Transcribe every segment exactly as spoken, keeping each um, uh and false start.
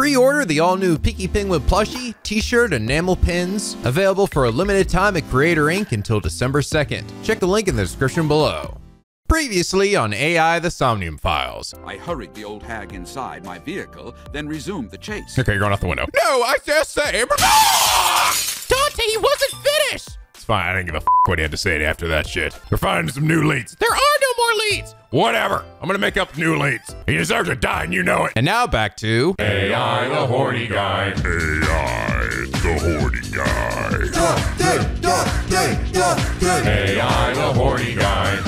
Pre-order the all-new Peaky Penguin plushie, t-shirt, and enamel pins, available for a limited time at Creator Incorporated until December second. Check the link in the description below. Previously on A I the Somnium Files. I hurried the old hag inside my vehicle, then resumed the chase. Okay, you're going out the window. No, I just said, ah! Dante, he wasn't finished! It's fine, I didn't give a f what he had to say after that shit. We're finding some new leads. There are no more leads! Whatever, I'm gonna make up new leads. He deserves to die and you know it. And now back to A I the Horny Guy. A I the Horny Guy. A I the Horny Guy.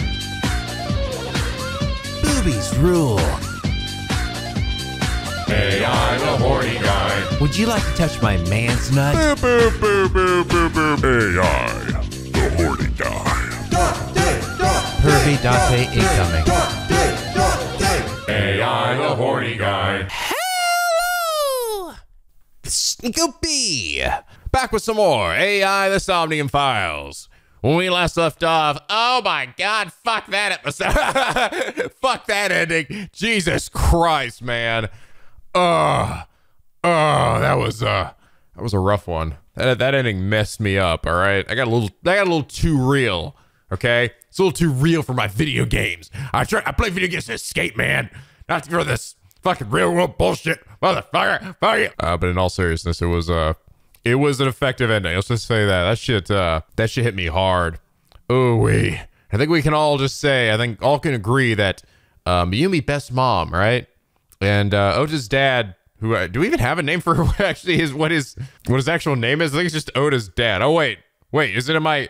Boobies rule. A I the Horny Guy. Would you like to touch my man's nut? Boo, boo, boo, boo, boo, boo. A I the Horny Guy. Pervy Dante incoming. A I the Horny Guy. Hello! It's NicoB. Back with some more A I the Somnium Files. When we last left off, oh my God, fuck that episode. Fuck that ending. Jesus Christ, man. Oh, oh, that was uh, that was a rough one. That that ending messed me up. All right, I got a little, I got a little too real. Okay, it's a little too real for my video games. I try, I play video games to escape, man, not for this fucking real world bullshit, motherfucker. Fuck you. Uh, but in all seriousness, it was uh, it was an effective ending. Let's just say that that shit, uh, that shit hit me hard. Oh wee. I think we can all just say, I think all can agree that um, Yumi best mom, right? And uh, Oda's dad, who uh, do we even have a name for who actually is what his what his actual name is? I think it's just Oda's dad. Oh wait, wait, is it in my?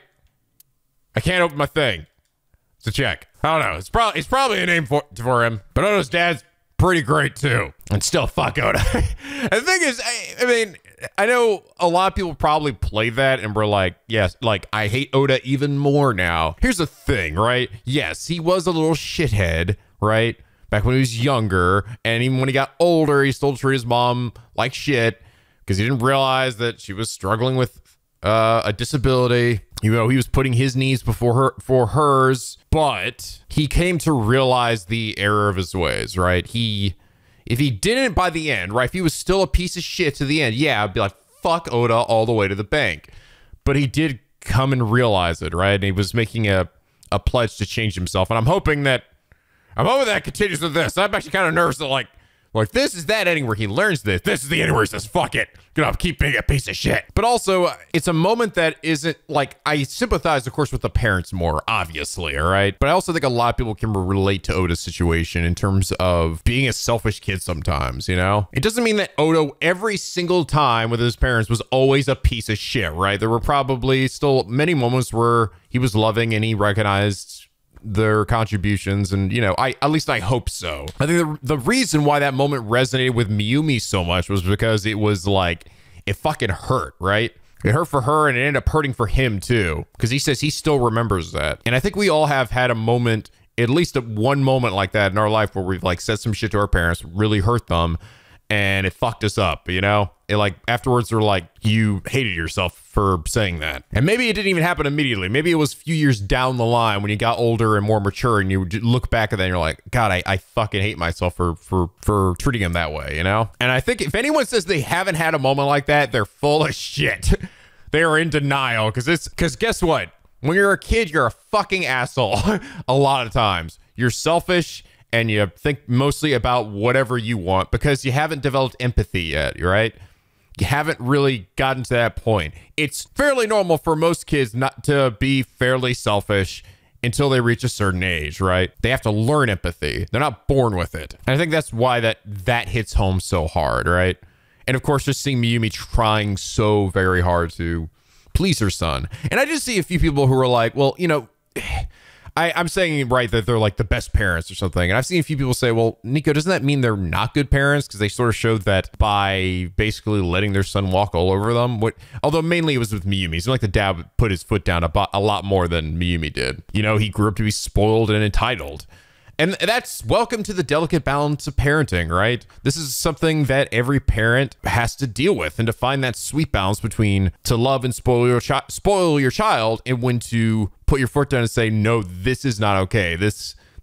I can't open my thing to check. I don't know. It's probably it's probably a name for for him. But Oda's dad's pretty great too. And still, fuck Oda. And the thing is, I, I mean, I know a lot of people probably play that and were like, yes, like I hate Oda even more now. Here's the thing, right? Yes, he was a little shithead, right? Back when he was younger, and even when he got older, he still treated his mom like shit because he didn't realize that she was struggling with uh, a disability. You know, he was putting his needs before her for hers, but he came to realize the error of his ways, right? He, if he didn't by the end, right? If he was still a piece of shit to the end, yeah, I'd be like, fuck Oda all the way to the bank. But he did come and realize it, right? And he was making a a pledge to change himself, and I'm hoping that. I'm hoping that continues with this. I'm actually kind of nervous that like, like this is that ending where he learns this. This is the ending where he says, fuck it. Gonna keep being a piece of shit. But also, it's a moment that isn't like, I sympathize, of course, with the parents more, obviously, all right? But I also think a lot of people can relate to Oda's situation in terms of being a selfish kid sometimes, you know? It doesn't mean that Oda, every single time with his parents, was always a piece of shit, right? There were probably still many moments where he was loving and he recognized their contributions, and you know, I at least I hope so. I think the, the reason why that moment resonated with Miyumi so much was because it was like, it fucking hurt, right? It hurt for her and it ended up hurting for him too, because he says he still remembers that. And I think we all have had a moment, at least at one moment like that in our life where we've like said some shit to our parents, really hurt them, and it fucked us up, you know? It like afterwards they're like, you hated yourself for saying that. And maybe it didn't even happen immediately. Maybe it was a few years down the line when you got older and more mature and you look back at that and you're like, God, I, I fucking hate myself for, for, for treating him that way, you know? And I think if anyone says they haven't had a moment like that, they're full of shit. They are in denial, because it's, because guess what? When you're a kid, you're a fucking asshole a lot of times. You're selfish and you think mostly about whatever you want because you haven't developed empathy yet, right? You haven't really gotten to that point. It's fairly normal for most kids not to be fairly selfish until they reach a certain age, right? They have to learn empathy. They're not born with it. And I think that's why that that hits home so hard, right? And of course, just seeing Miyumi trying so very hard to please her son. And I just see a few people who are like, well, you know, I, I'm saying, right, that they're like the best parents or something. And I've seen a few people say, well, Nico, doesn't that mean they're not good parents? Because they sort of showed that by basically letting their son walk all over them. What, although mainly it was with Miyumi. It's like the dad put his foot down a, a lot more than Miyumi did. You know, he grew up to be spoiled and entitled. And that's welcome to the delicate balance of parenting, right? This is something that every parent has to deal with, and to find that sweet balance between to love and spoil your chi- spoil your child and when to put your foot down and say, no, this is not okay. This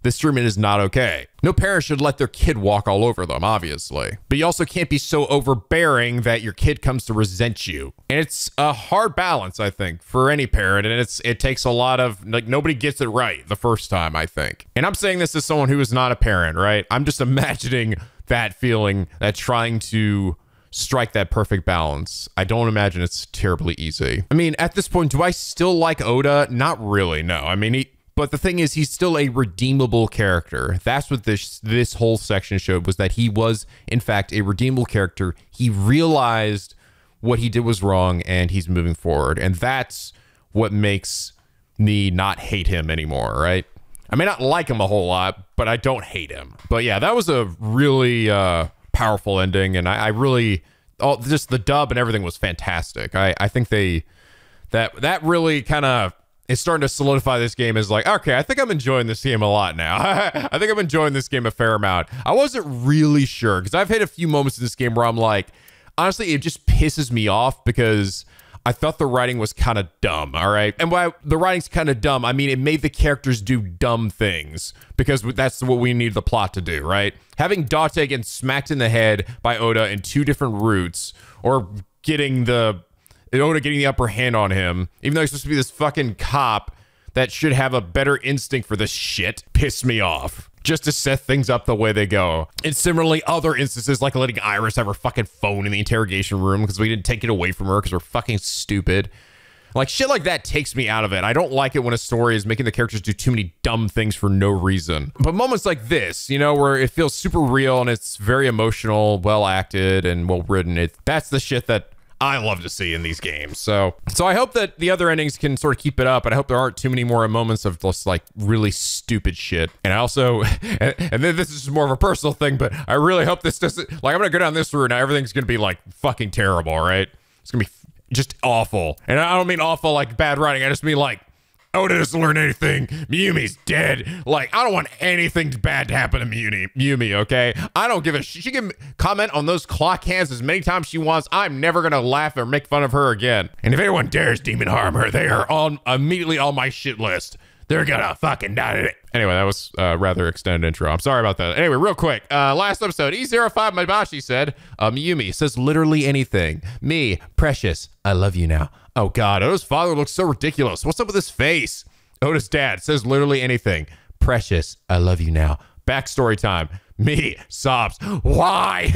This treatment is not okay. No parent should let their kid walk all over them, obviously. But you also can't be so overbearing that your kid comes to resent you. And it's a hard balance, I think, for any parent. And it's it takes a lot of, like, nobody gets it right the first time, I think. And I'm saying this as someone who is not a parent, right? I'm just imagining that feeling, that trying to strike that perfect balance. I don't imagine it's terribly easy. I mean, at this point, do I still like Oda? Not really, no. I mean, he... But the thing is, he's still a redeemable character. That's what this this whole section showed, was that he was, in fact, a redeemable character. He realized what he did was wrong, and he's moving forward. And that's what makes me not hate him anymore, right? I may not like him a whole lot, but I don't hate him. But yeah, that was a really uh, powerful ending, and I, I really... Oh, just the dub and everything was fantastic. I, I think they... That, that really kind of... It's starting to solidify this game as like, okay, I think I'm enjoying this game a lot now. I think I'm enjoying this game a fair amount. I wasn't really sure, because I've hit a few moments in this game where I'm like, honestly, it just pisses me off because I thought the writing was kind of dumb, all right? And by the writing's kind of dumb, I mean, it made the characters do dumb things because that's what we need the plot to do, right? Having Date get smacked in the head by Oda in two different routes, or getting the... Oda getting the upper hand on him, even though he's supposed to be this fucking cop that should have a better instinct for this shit, pissed me off. Just to set things up the way they go. And similarly, other instances like letting Iris have her fucking phone in the interrogation room because we didn't take it away from her because we're fucking stupid. Like, shit like that takes me out of it. I don't like it when a story is making the characters do too many dumb things for no reason. But moments like this, you know, where it feels super real and it's very emotional, well acted, and well written, it that's the shit that I love to see in these games. So so I hope that the other endings can sort of keep it up, and I hope there aren't too many more moments of just like really stupid shit. And I also, and, and then this is more of a personal thing, but I really hope this doesn't, like, I'm gonna go down this route now, everything's gonna be like fucking terrible, right? It's gonna be just awful. And I don't mean awful like bad writing, I just mean like, Oda doesn't learn anything. Miyumi's dead. Like, I don't want anything bad to happen to Miyumi, Miyumi, okay? I don't give a shit. She can comment on those clock hands as many times she wants. I'm never gonna laugh or make fun of her again. And if anyone dares demon harm her, they are on immediately on my shit list. They're gonna fucking die today. Anyway, that was a rather extended intro. I'm sorry about that. Anyway, real quick. Uh, last episode, E zero five Mabashi said, uh, Miyumi says literally anything. Me, precious, I love you now. Oh God, Oda's father looks so ridiculous. What's up with his face? Oda's dad says literally anything. Precious, I love you now. Backstory time. Me, sobs. Why?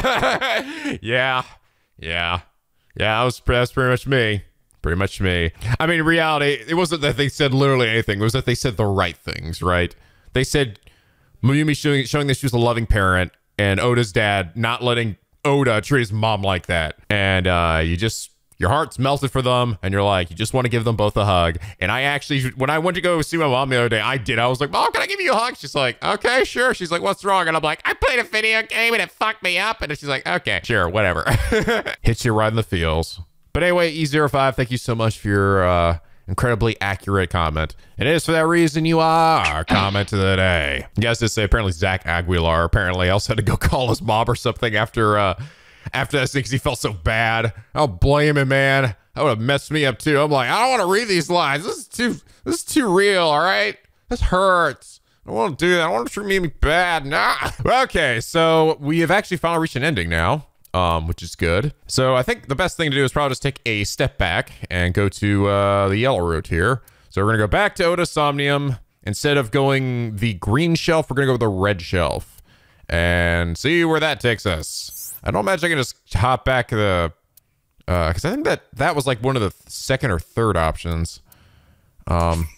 yeah, yeah, yeah, that was, that's pretty much me. Pretty much me. I mean, in reality, it wasn't that they said literally anything. It was that they said the right things, right? They said Miyumi showing, showing that she was a loving parent, and Oda's dad not letting Oda treat his mom like that. And uh, you just, your heart's melted for them, and you're like, you just want to give them both a hug. And I actually, when I went to go see my mom the other day, I did. I was like, Mom, can I give you a hug? She's like, okay, sure. She's like, what's wrong? And I'm like, I played a video game and it fucked me up. And she's like, okay, sure, whatever. Hits you right in the feels. But anyway, E zero five, thank you so much for your uh, incredibly accurate comment. And it is for that reason you are our comment of the day. You guys did say apparently Zach Aguilar apparently also had to go call his mom or something after uh, after that because he felt so bad. I don't blame him, man. That would have messed me up too. I'm like, I don't want to read these lines. This is too this is too real, all right? This hurts. I don't want to do that. I don't want to treat me bad. Nah. Okay, so we have actually finally reached an ending now. Um, which is good. So I think the best thing to do is probably just take a step back and go to uh, the yellow route here. So we're gonna go back to Oda Somnium. Instead of going the green shelf, we're gonna go with the red shelf and see where that takes us. I don't imagine I can just hop back the, uh, cause I think that that was like one of the second or third options. Um,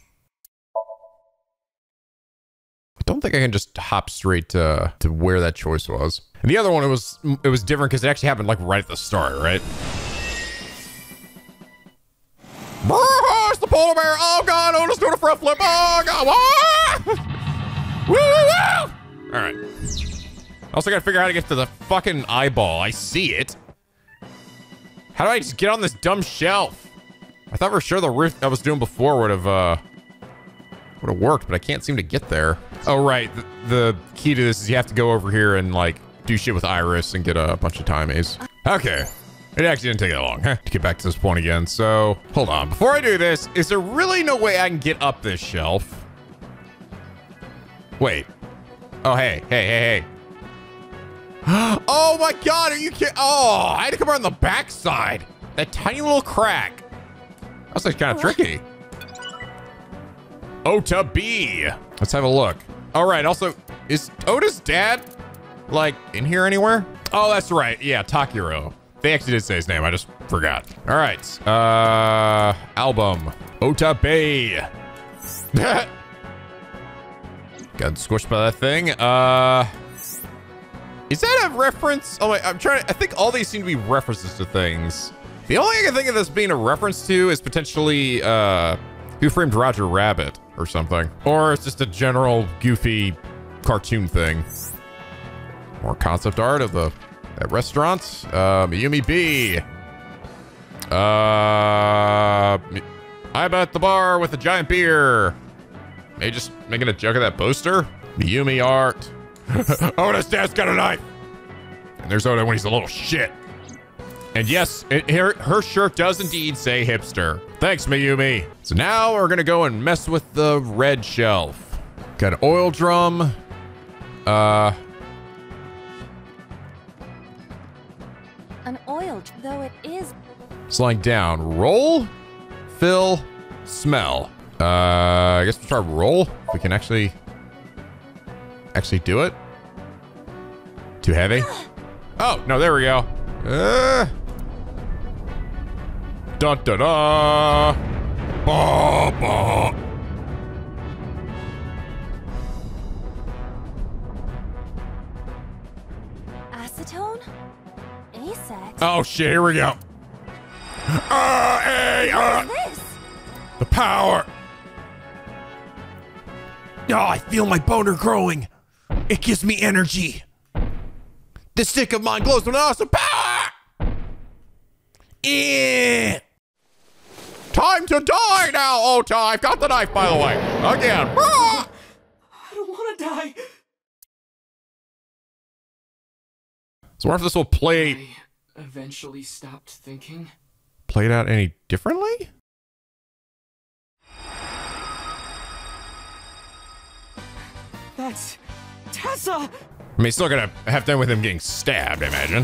I don't think I can just hop straight to, to where that choice was. And the other one, it was it was different because it actually happened like right at the start, right? Oh, it's the polar bear! Oh God, Oda's doing a front flip! Oh God! Woo, woo, woo! All right. I also gotta figure out how to get to the fucking eyeball. I see it. How do I just get on this dumb shelf? I thought for sure the rift I was doing before would have uh would have worked, but I can't seem to get there. Oh right, the, the key to this is you have to go over here and like do shit with Iris and get a bunch of timies. Okay. It actually didn't take that long to get back to this point again. So hold on. Before I do this, is there really no way I can get up this shelf? Wait. Oh, hey, hey, hey, hey. Oh my God, are you kidding? Oh, I had to come around the backside. That tiny little crack. That's like kind of tricky. Ota B. Let's have a look. All right, also, is Ota's dad, like, in here anywhere? Oh, that's right. Yeah, Takiro. They actually did say his name. I just forgot. All right. Uh, album. Ota B. Got squished by that thing. Uh... Is that a reference? Oh, wait, I'm trying to, I think all these seem to be references to things. The only thing I can think of this being a reference to is potentially, uh, Who Framed Roger Rabbit or something. Or it's just a general goofy cartoon thing. More concept art of the that restaurant. Uh, Mayumi B. Uh, Aiba at the bar with a giant beer. Maybe just making a joke of that poster. Mayumi art. Oda's dad's got a knife. And there's Oda when he's a little shit. And yes, it, her, her shirt does indeed say hipster. Thanks, Mayumi. So now we're gonna go and mess with the red shelf. Got an oil drum. Uh. An oil, though it is. Slowing down. Roll, fill, smell. Uh, I guess we'll try roll. If we can actually, actually do it. Too heavy? Oh, no, there we go. Uh. Dun da da. Ba ba. Acetone? Asex? Oh shit, here we go. Uh, hey, uh, What is this? the power. Oh, I feel my boner growing. It gives me energy. This stick of mine glows with awesome power. Eh. Time to die now, Ota. I've got the knife, by the way. Again. Ah! I don't want to die. So I wonder if this will play I eventually stopped thinking. played out any differently? That's Tessa! I mean, still gonna have to end with him getting stabbed, I imagine.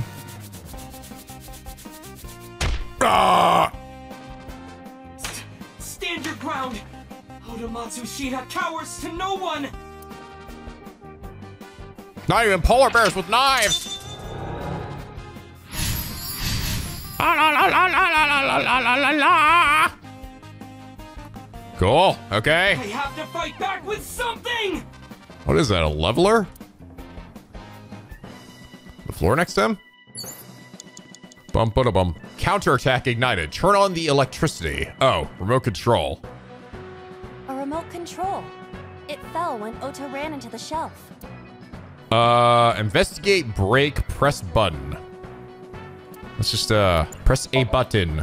Ah! St stand your ground! Odamatsu Shida cowers to no one! Not even polar bears with knives! La, la, la, la, la, la, la, la, la, la. Cool, okay. I have to fight back with something! What is that, a leveler? The floor next to him? Bum, ba, da, bum. Counterattack ignited. Turn on the electricity. Oh, remote control. A remote control. It fell when Ota ran into the shelf. Uh, investigate, break, press button. Let's just, uh, press a button.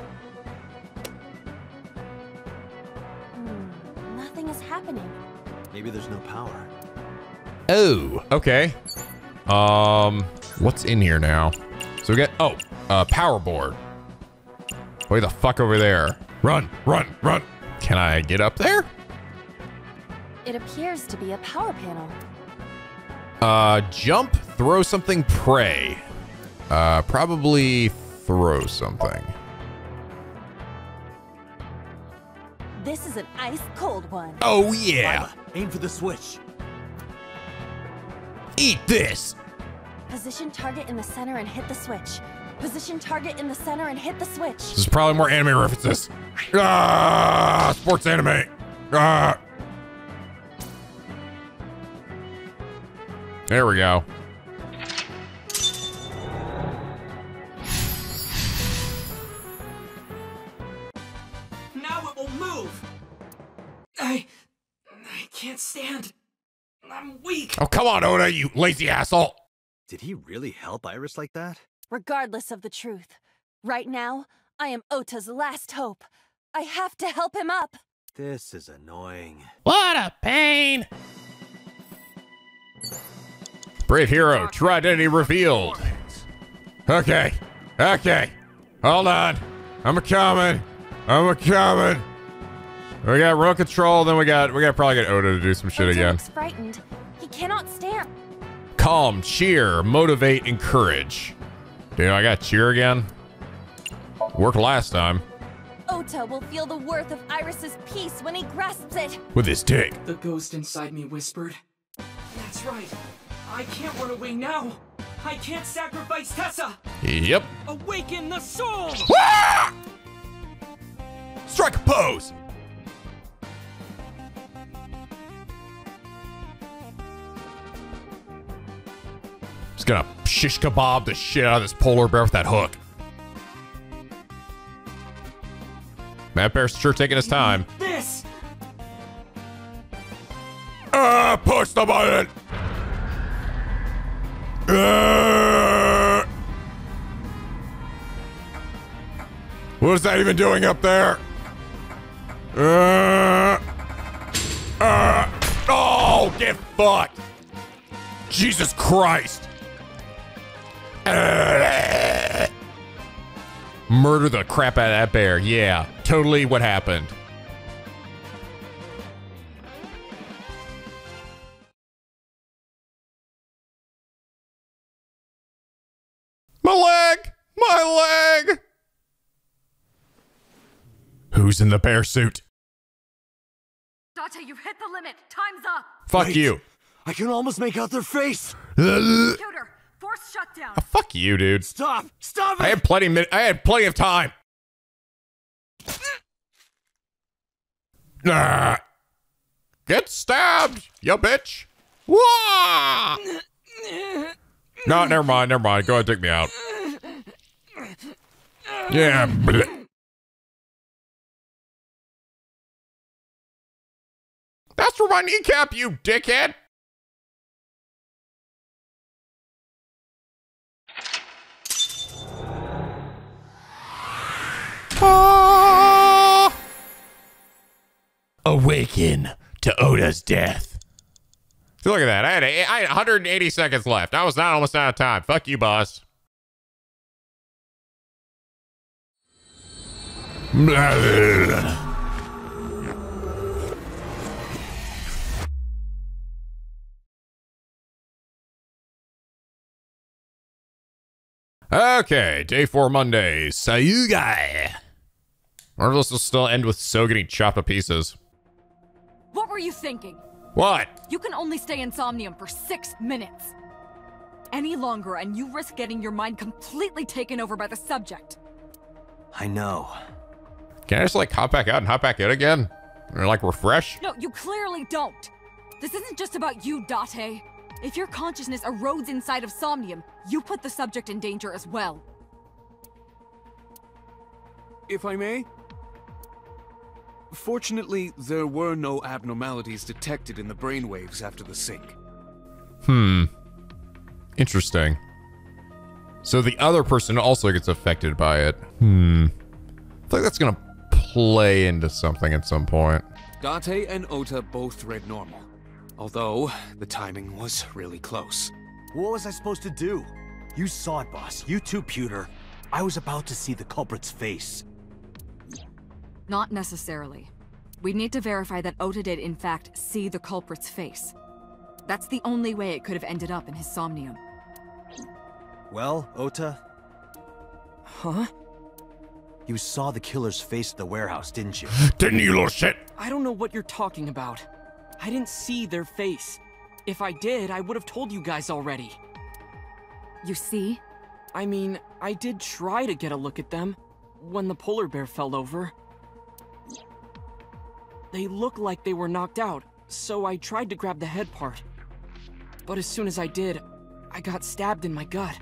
Hmm, nothing is happening. Maybe there's no power. Oh, okay. Um, what's in here now? So we get, oh, uh, power board. Way the fuck over there. Run, run, run. Can I get up there? It appears to be a power panel. Uh, jump, throw something, pray. Uh, probably throw something. This is an ice cold one. Oh, yeah. Aiba, aim for the switch. Eat this. Position target in the center and hit the switch. Position target in the center and hit the switch. This is probably more anime references. Ah, sports anime. Ah. There we go. Now it will move! I... I can't stand. I'm weak. Oh, come on, Oda, you lazy asshole. Did he really help Iris like that? Regardless of the truth, right now, I am Ota's last hope. I have to help him up. This is annoying. What a pain. Brave hero, true identity revealed. Okay, okay. Hold on. I'm a coming. I'm a coming. We got remote control, then we got we got probably get Oda to do some shit Ota again. looks frightened. He cannot stand. Calm, cheer, motivate, encourage. Dude, I got cheer again. Worked last time. Ota will feel the worth of Iris's peace when he grasps it. With his dick. The ghost inside me whispered. That's right. I can't run away now. I can't sacrifice Tessa. Yep. Awaken the soul. Ah! Strike a pose. Just gonna shish kebab the shit out of this polar bear with that hook. That bear's sure taking his time. This. Ah, push the button. Uh, what is that even doing up there? Uh, uh, oh, get fucked. Jesus Christ. Uh, murder the crap out of that bear. Yeah, totally what happened. My leg! My leg! Who's in the bear suit? Date, you've hit the limit. Time's up. Fuck Wait, you. I can almost make out their face. Computer, force shutdown. Oh, fuck you, dude. Stop! Stop it! I had plenty min- I had plenty of time. Nah. Get stabbed, you bitch. Wah! No, never mind, never mind. Go ahead, take me out. Yeah. bleh. That's for my kneecap, you dickhead. Ah! Awaken to Oda's death. So look at that. I had, a, I had one hundred eighty seconds left. I was not almost out of time. Fuck you, boss. Okay, day four Monday. Sayugai. Or this will still end with So getting chopped to pieces. What were you thinking? What? You can only stay in Somnium for six minutes. Any longer and you risk getting your mind completely taken over by the subject. I know. Can I just like hop back out and hop back in again? Or like refresh? No, you clearly don't. This isn't just about you, Date. If your consciousness erodes inside of Somnium, you put the subject in danger as well. If I may? Fortunately, there were no abnormalities detected in the brainwaves after the sync. Hmm. Interesting. So the other person also gets affected by it. Hmm. I think that's gonna play into something at some point. Date and Ota both read normal. Although, the timing was really close. What was I supposed to do? You saw it, boss. You too, Pewter. I was about to see the culprit's face. Not necessarily. We need to verify that Ota did in fact see the culprit's face. That's the only way it could have ended up in his Somnium. Well, Ota? Huh? You saw the killer's face at the warehouse, didn't you? Didn't you, little shit? I don't know what you're talking about. I didn't see their face. If I did, I would have told you guys already. You see? I mean, I did try to get a look at them when the polar bear fell over. They looked like they were knocked out, so I tried to grab the head part. But as soon as I did, I got stabbed in my gut.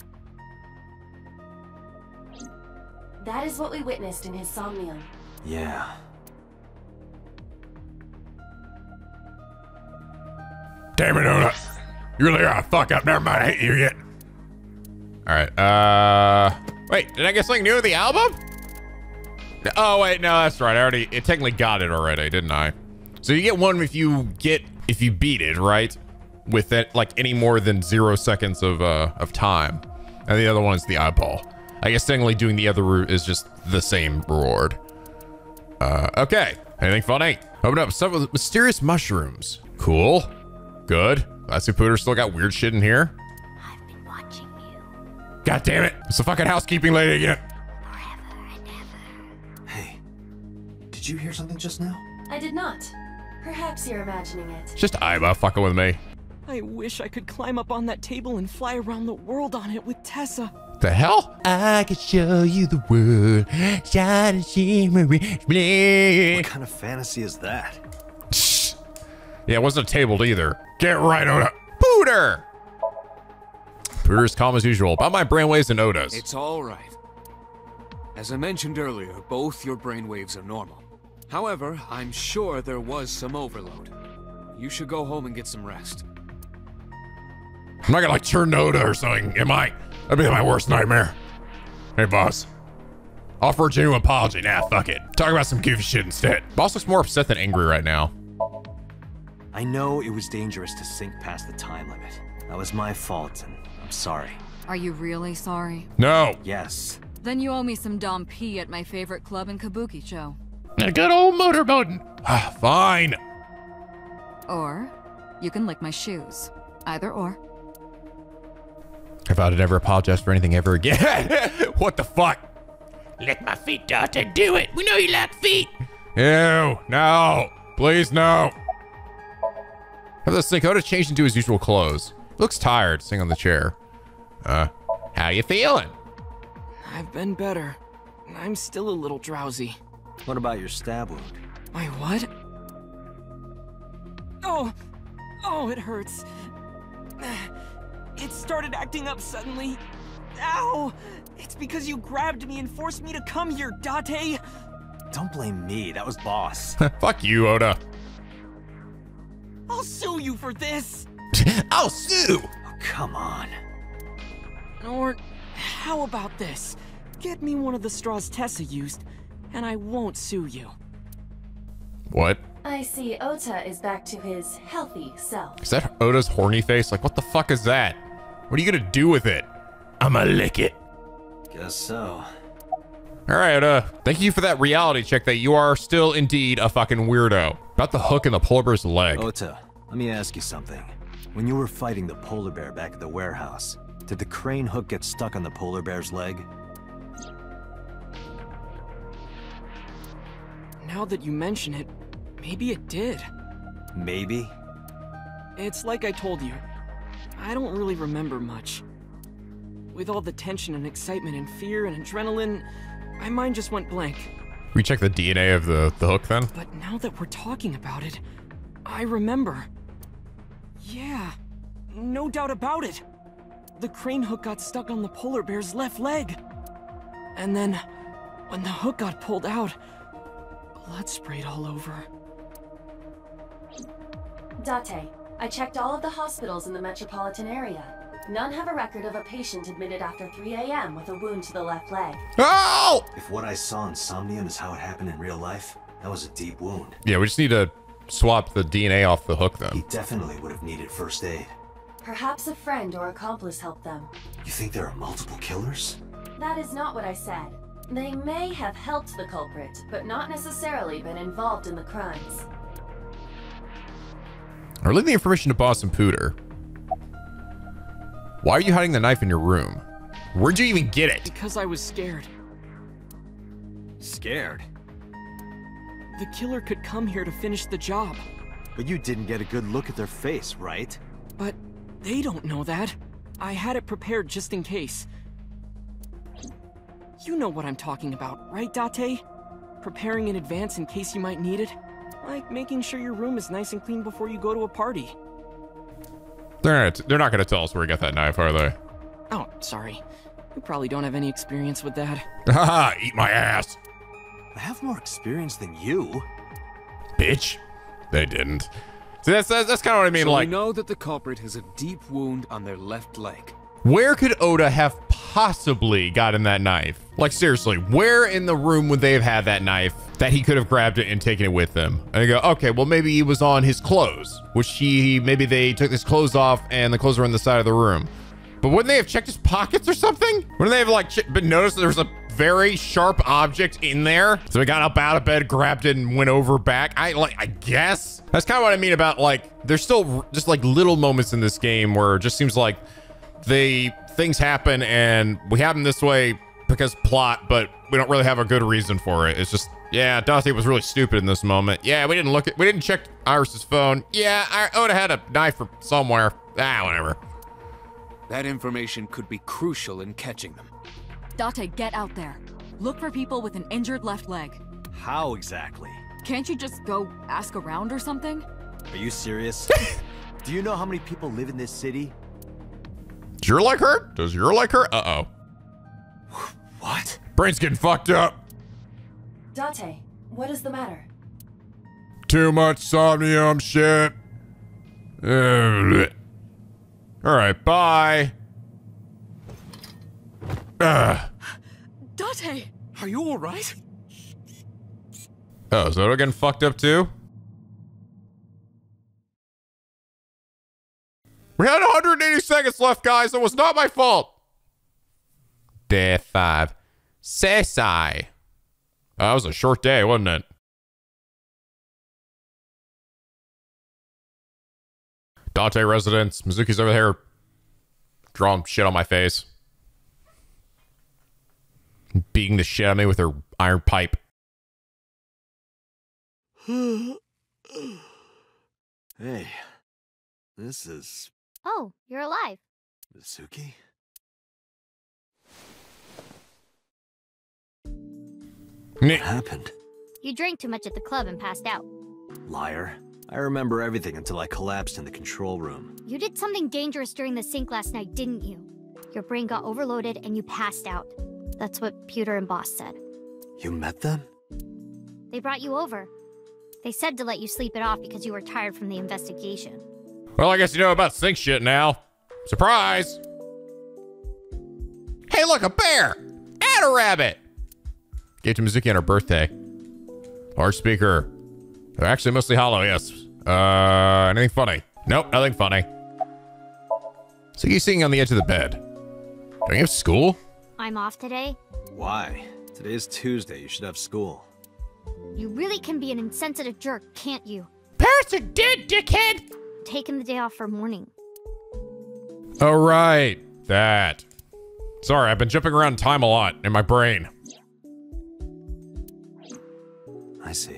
That is what we witnessed in his Somnium. Yeah. Damn it, Oda. You really are a fuck up. Never mind, I hate you yet. Alright, uh... Wait, did I get something new with the album? Oh, wait, no, that's right. I already... It technically got it already, didn't I? So you get one if you get... If you beat it, right? With it, like, any more than zero seconds of, uh, of time. And the other one is the eyeball. I guess technically doing the other route is just the same reward. Uh, okay. Anything funny? Open up some of the mysterious mushrooms. Cool. Good. Let's see, Pooter's still got weird shit in here. I've been watching you. God damn it. It's the fucking housekeeping lady again. Forever and ever. Hey, did you hear something just now? I did not. Perhaps you're imagining it. It's just Aiba fucking with me. I wish I could climb up on that table and fly around the world on it with Tessa. The hell? I could show you the world. Shine and shimmery. What kind of fantasy is that? Yeah, it wasn't a table either. Get right, Oda. Pooter! Pooter's calm as usual. About my brainwaves and Oda's. It's all right. As I mentioned earlier, both your brainwaves are normal. However, I'm sure there was some overload. You should go home and get some rest. I'm not gonna like turn to Oda or something, am I? That'd be my worst nightmare. Hey, boss. Offer a genuine apology. Nah, fuck it. Talk about some goofy shit instead. Boss looks more upset than angry right now. I know it was dangerous to sink past the time limit. That was my fault, and I'm sorry. Are you really sorry? No. Yes. Then you owe me some Dom P at my favorite club in Kabuki show. A good old motorboating. Ah, fine. Or you can lick my shoes. Either or. I vowed to never apologize for anything ever again. What the fuck? Lick my feet, Dante. Do it. We know you like feet. Ew. No. Please, no. Have this thing. Oda changed into his usual clothes. Looks tired, sitting on the chair. Uh, how you feeling? I've been better. I'm still a little drowsy. What about your stab wound? My what? Oh, oh, it hurts. It started acting up suddenly. Ow! It's because you grabbed me and forced me to come here, Date. Don't blame me, that was boss. Fuck you, Oda. I'll sue you for this. I'll sue. Oh, come on. Or how about this? Get me one of the straws Tessa used, and I won't sue you. What? I see Ota is back to his healthy self. Is that Oda's horny face? Like, what the fuck is that? What are you gonna do with it? I'ma lick it. Guess so. All right, Oda. Thank you for that reality check that you are still indeed a fucking weirdo. About the hook in the polar bear's leg. Ota, let me ask you something. When you were fighting the polar bear back at the warehouse, did the crane hook get stuck on the polar bear's leg? Now that you mention it, maybe it did. Maybe? It's like I told you. I don't really remember much. With all the tension and excitement and fear and adrenaline, my mind just went blank. We check the D N A of the, the hook then? But now that we're talking about it, I remember. Yeah, no doubt about it. The crane hook got stuck on the polar bear's left leg. And then, when the hook got pulled out, blood sprayed all over. Date, I checked all of the hospitals in the metropolitan area. None have a record of a patient admitted after three A M with a wound to the left leg. Oh! If what I saw in Somnium is how it happened in real life, that was a deep wound. Yeah, we just need to swap the D N A off the hook then. He definitely would have needed first aid. Perhaps a friend or accomplice helped them. You think there are multiple killers? That is not what I said. They may have helped the culprit, but not necessarily been involved in the crimes. Relay the information to Boss and Pooter. Why are you hiding the knife in your room? Where'd you even get it? Because I was scared. Scared? The killer could come here to finish the job. But you didn't get a good look at their face, right? But they don't know that. I had it prepared just in case. You know what I'm talking about, right, Date? Preparing in advance in case you might need it. Like making sure your room is nice and clean before you go to a party. They're not, they're not gonna tell us where he got that knife, are they? Oh, sorry. You probably don't have any experience with that. Haha, eat my ass. I have more experience than you. Bitch. They didn't. See, that's, that's, that's kind of what I mean, so like... we know that the culprit has a deep wound on their left leg. Where could Oda have possibly gotten that knife? Like, seriously, where in the room would they have had that knife that he could have grabbed it and taken it with him? And they go, okay, well, maybe he was on his clothes, which he, maybe they took his clothes off and the clothes were on the side of the room. But wouldn't they have checked his pockets or something? Wouldn't they have, like, been noticed there was a very sharp object in there. So we got up out of bed, grabbed it, and went over back. I like, I guess that's kind of what I mean about like, there's still just like little moments in this game where it just seems like they things happen and we have them this way because plot, but we don't really have a good reason for it. It's just, yeah, Date was really stupid in this moment. Yeah, we didn't look at, we didn't check Iris's phone. Yeah, I would have had a knife or somewhere. Ah, whatever. That information could be crucial in catching them. Date, get out there. Look for people with an injured left leg. How exactly? Can't you just go ask around or something? Are you serious? Do you know how many people live in this city? Does your leg hurt? Does your leg hurt? Uh-oh. What? Brain's getting fucked up. Date, what is the matter? Too much somnium shit. All right, bye. Ugh. Date! Are you all right? Oh, is Oda getting fucked up too? We had one hundred eighty seconds left, guys. It was not my fault. Day five. Sesai. Oh, that was a short day, wasn't it? Date residence. Mizuki's over there drawing shit on my face. Beating the shit out of me with her iron pipe. Hey, this is... Oh, you're alive. Mizuki? What happened? You drank too much at the club and passed out. Liar. I remember everything until I collapsed in the control room. You did something dangerous during the sink last night, didn't you? Your brain got overloaded and you passed out. That's what Pewter and Boss said. You met them? They brought you over. They said to let you sleep it off because you were tired from the investigation. Well, I guess you know about sink shit now. Surprise! Hey, look, a bear! And a rabbit! Gave to Mizuki on her birthday. Large speaker. They're actually mostly hollow, yes. Uh, anything funny? Nope, nothing funny. So you sitting on the edge of the bed. Don't you have school? I'm off today. Why? Today's Tuesday. You should have school. You really can be an insensitive jerk, can't you? Parents are dead, dickhead! Taking the day off for mourning. Oh, right. That. Sorry, I've been jumping around time a lot in my brain. I see.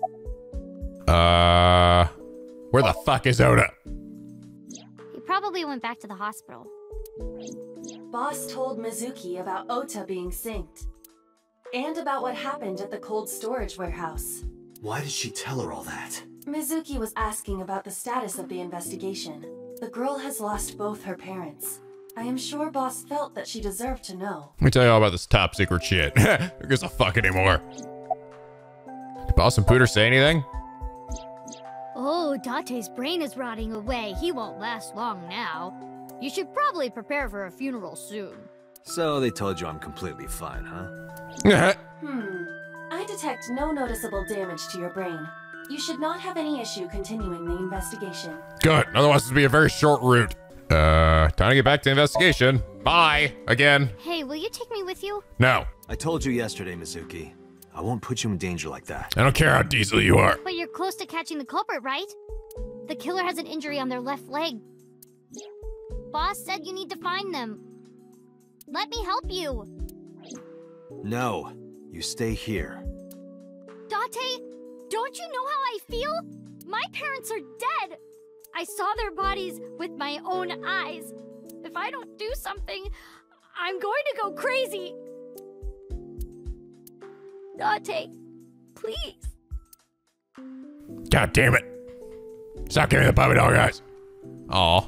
Uh, where the fuck is Oda? He probably went back to the hospital. Boss told Mizuki about Ota being synced. And about what happened at the cold storage warehouse. Why did she tell her all that? Mizuki was asking about the status of the investigation. The girl has lost both her parents. I am sure Boss felt that she deserved to know. Let me tell you all about this top secret shit. Who gives a fuck anymore? Did Boss and Pooter say anything? Oh, Date's brain is rotting away. He won't last long now. You should probably prepare for a funeral soon. So they told you I'm completely fine, huh? Hmm. I detect no noticeable damage to your brain. You should not have any issue continuing the investigation. Good. Otherwise, this would be a very short route. Uh, time to get back to investigation. Bye. Again. Hey, will you take me with you? No. I told you yesterday, Mizuki. I won't put you in danger like that. I don't care how diesel you are. But you're close to catching the culprit, right? The killer has an injury on their left leg. Boss said you need to find them. Let me help you. No. You stay here. Date, don't you know how I feel? My parents are dead. I saw their bodies with my own eyes. If I don't do something, I'm going to go crazy. Date, please. God damn it. Stop giving the puppy dog eyes. Aw.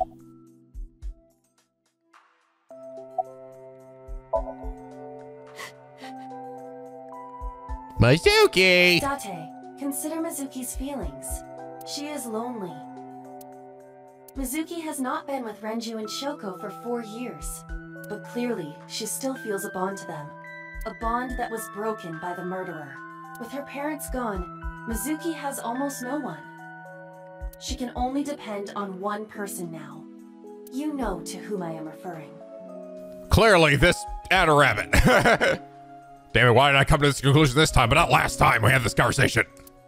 Mizuki! Date, consider Mizuki's feelings. She is lonely. Mizuki has not been with Renju and Shoko for four years, but clearly she still feels a bond to them. A bond that was broken by the murderer. With her parents gone, Mizuki has almost no one. She can only depend on one person now. You know to whom I am referring. Clearly, this Adder Rabbit. Damn it, why did I come to this conclusion this time, but not last time we had this conversation?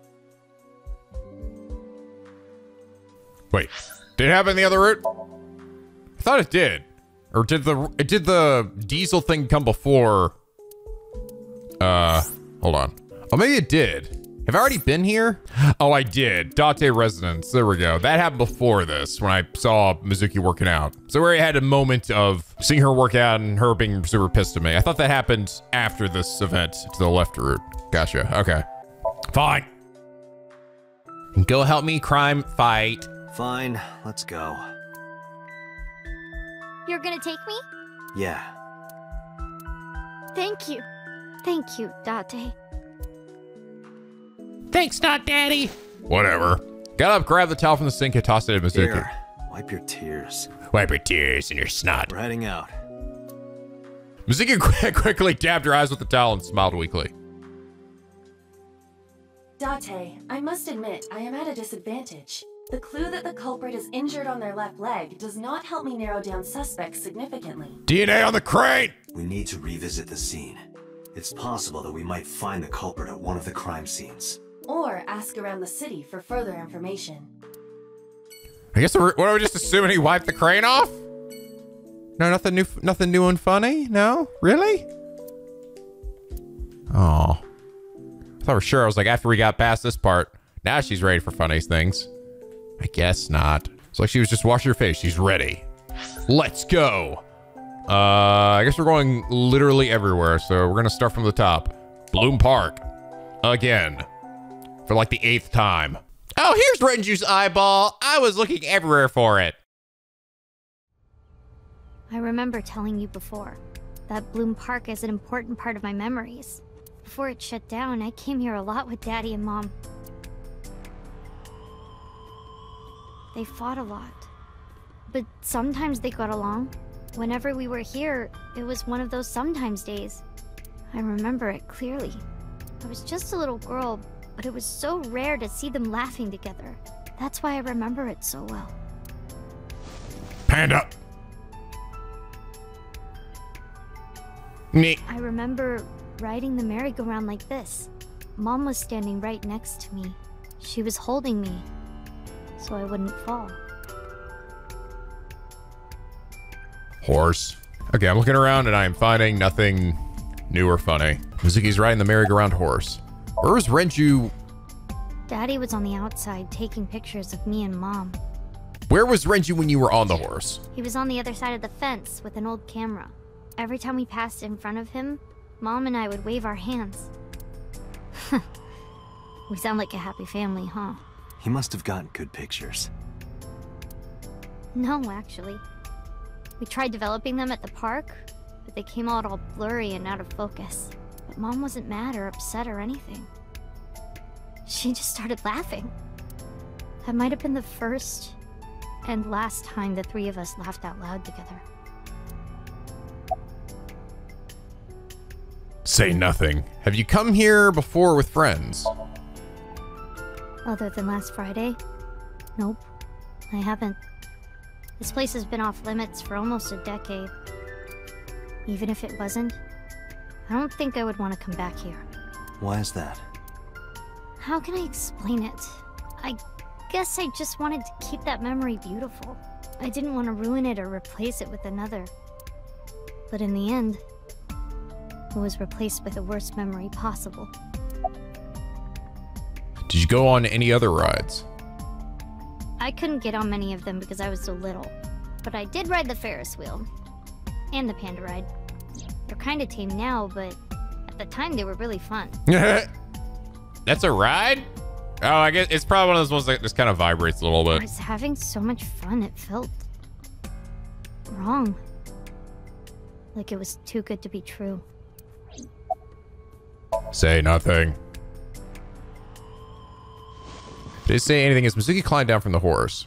Wait, did it happen the other route? I thought it did. Or did the it did the diesel thing come before? Uh, hold on. Oh, maybe it did. Have I already been here? Oh, I did. Date Residence. There we go. That happened before this when I saw Mizuki working out. So we already had a moment of seeing her work out and her being super pissed at me. I thought that happened after this event to the left route. Gotcha. Okay. Fine. Go help me crime fight. Fine, let's go. You're gonna take me? Yeah. Thank you. Thank you, Date. Thanks, not daddy. Whatever. Got up, grab the towel from the sink, and toss it at Mizuki. Here, wipe your tears. Wipe your tears and your snot. We're heading out. Mizuki quickly dabbed her eyes with the towel and smiled weakly. Date, I must admit, I am at a disadvantage. The clue that the culprit is injured on their left leg does not help me narrow down suspects significantly. D N A on the crane! We need to revisit the scene. It's possible that we might find the culprit at one of the crime scenes. Or ask around the city for further information. I guess we're, what are we just assuming he wiped the crane off? No, nothing new, nothing new and funny? No? Really? Oh. I thought for sure. I was like, after we got past this part, now she's ready for funny things. I guess not. It's like she was just washing her face. She's ready. Let's go. Uh, I guess we're going literally everywhere. So we're going to start from the top. Bloom Park. Again. For like the eighth time. Oh, here's Renju's eyeball. I was looking everywhere for it. I remember telling you before that Bloom Park is an important part of my memories. Before it shut down, I came here a lot with Daddy and Mom. They fought a lot. But sometimes they got along. Whenever we were here, it was one of those sometimes days. I remember it clearly. I was just a little girl, but it was so rare to see them laughing together. That's why I remember it so well. Panda. Neat. I remember riding the merry-go-round like this. Mom was standing right next to me. She was holding me, so I wouldn't fall. Horse. Okay, I'm looking around and I'm finding nothing new or funny. Mizuki's riding the merry-go-round horse. Where was Renju? Daddy was on the outside taking pictures of me and Mom. Where was Renju when you were on the horse? He was on the other side of the fence with an old camera. Every time we passed in front of him, Mom and I would wave our hands. We sound like a happy family, huh? He must have gotten good pictures. No, actually. We tried developing them at the park, but they came out all blurry and out of focus. But Mom wasn't mad or upset or anything. She just started laughing. That might have been the first and last time the three of us laughed out loud together. Say nothing. Have you come here before with friends? Other than last Friday? Nope, I haven't. This place has been off limits for almost a decade. Even if it wasn't, I don't think I would want to come back here. Why is that? How can I explain it? I guess I just wanted to keep that memory beautiful. I didn't want to ruin it or replace it with another. But in the end, it was replaced with the worst memory possible. Did you go on any other rides? I couldn't get on many of them because I was so little. But I did ride the Ferris wheel. And the panda ride. They're kind of tame now, but at the time they were really fun. That's a ride? Oh, I guess it's probably one of those ones that just kind of vibrates a little I bit. was having so much fun, it felt wrong. Like it was too good to be true. Say nothing. Did it say anything as Mizuki climbed down from the horse?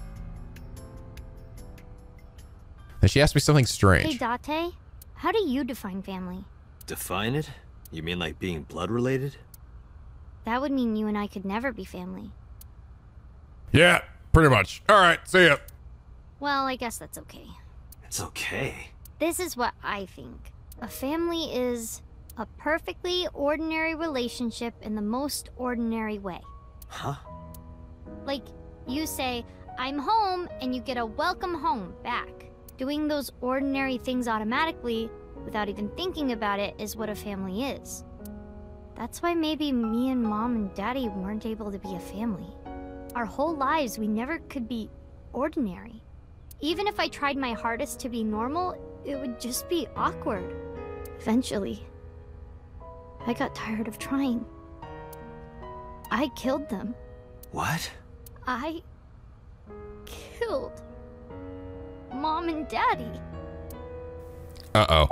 Then she asked me something strange. Hey, Date, how do you define family? Define it? You mean like being blood related? That would mean you and I could never be family. Yeah, pretty much. All right, see ya. Well, I guess that's okay. It's okay. This is what I think. A family is A perfectly ordinary relationship in the most ordinary way. Huh? Like, you say, I'm home, and you get a welcome home back. Doing those ordinary things automatically, without even thinking about it, is what a family is. That's why maybe me and Mom and Daddy weren't able to be a family. Our whole lives, we never could be ordinary. Even if I tried my hardest to be normal, it would just be awkward. Eventually, I got tired of trying. I killed them. What? I killed Mom and Daddy. Uh-oh.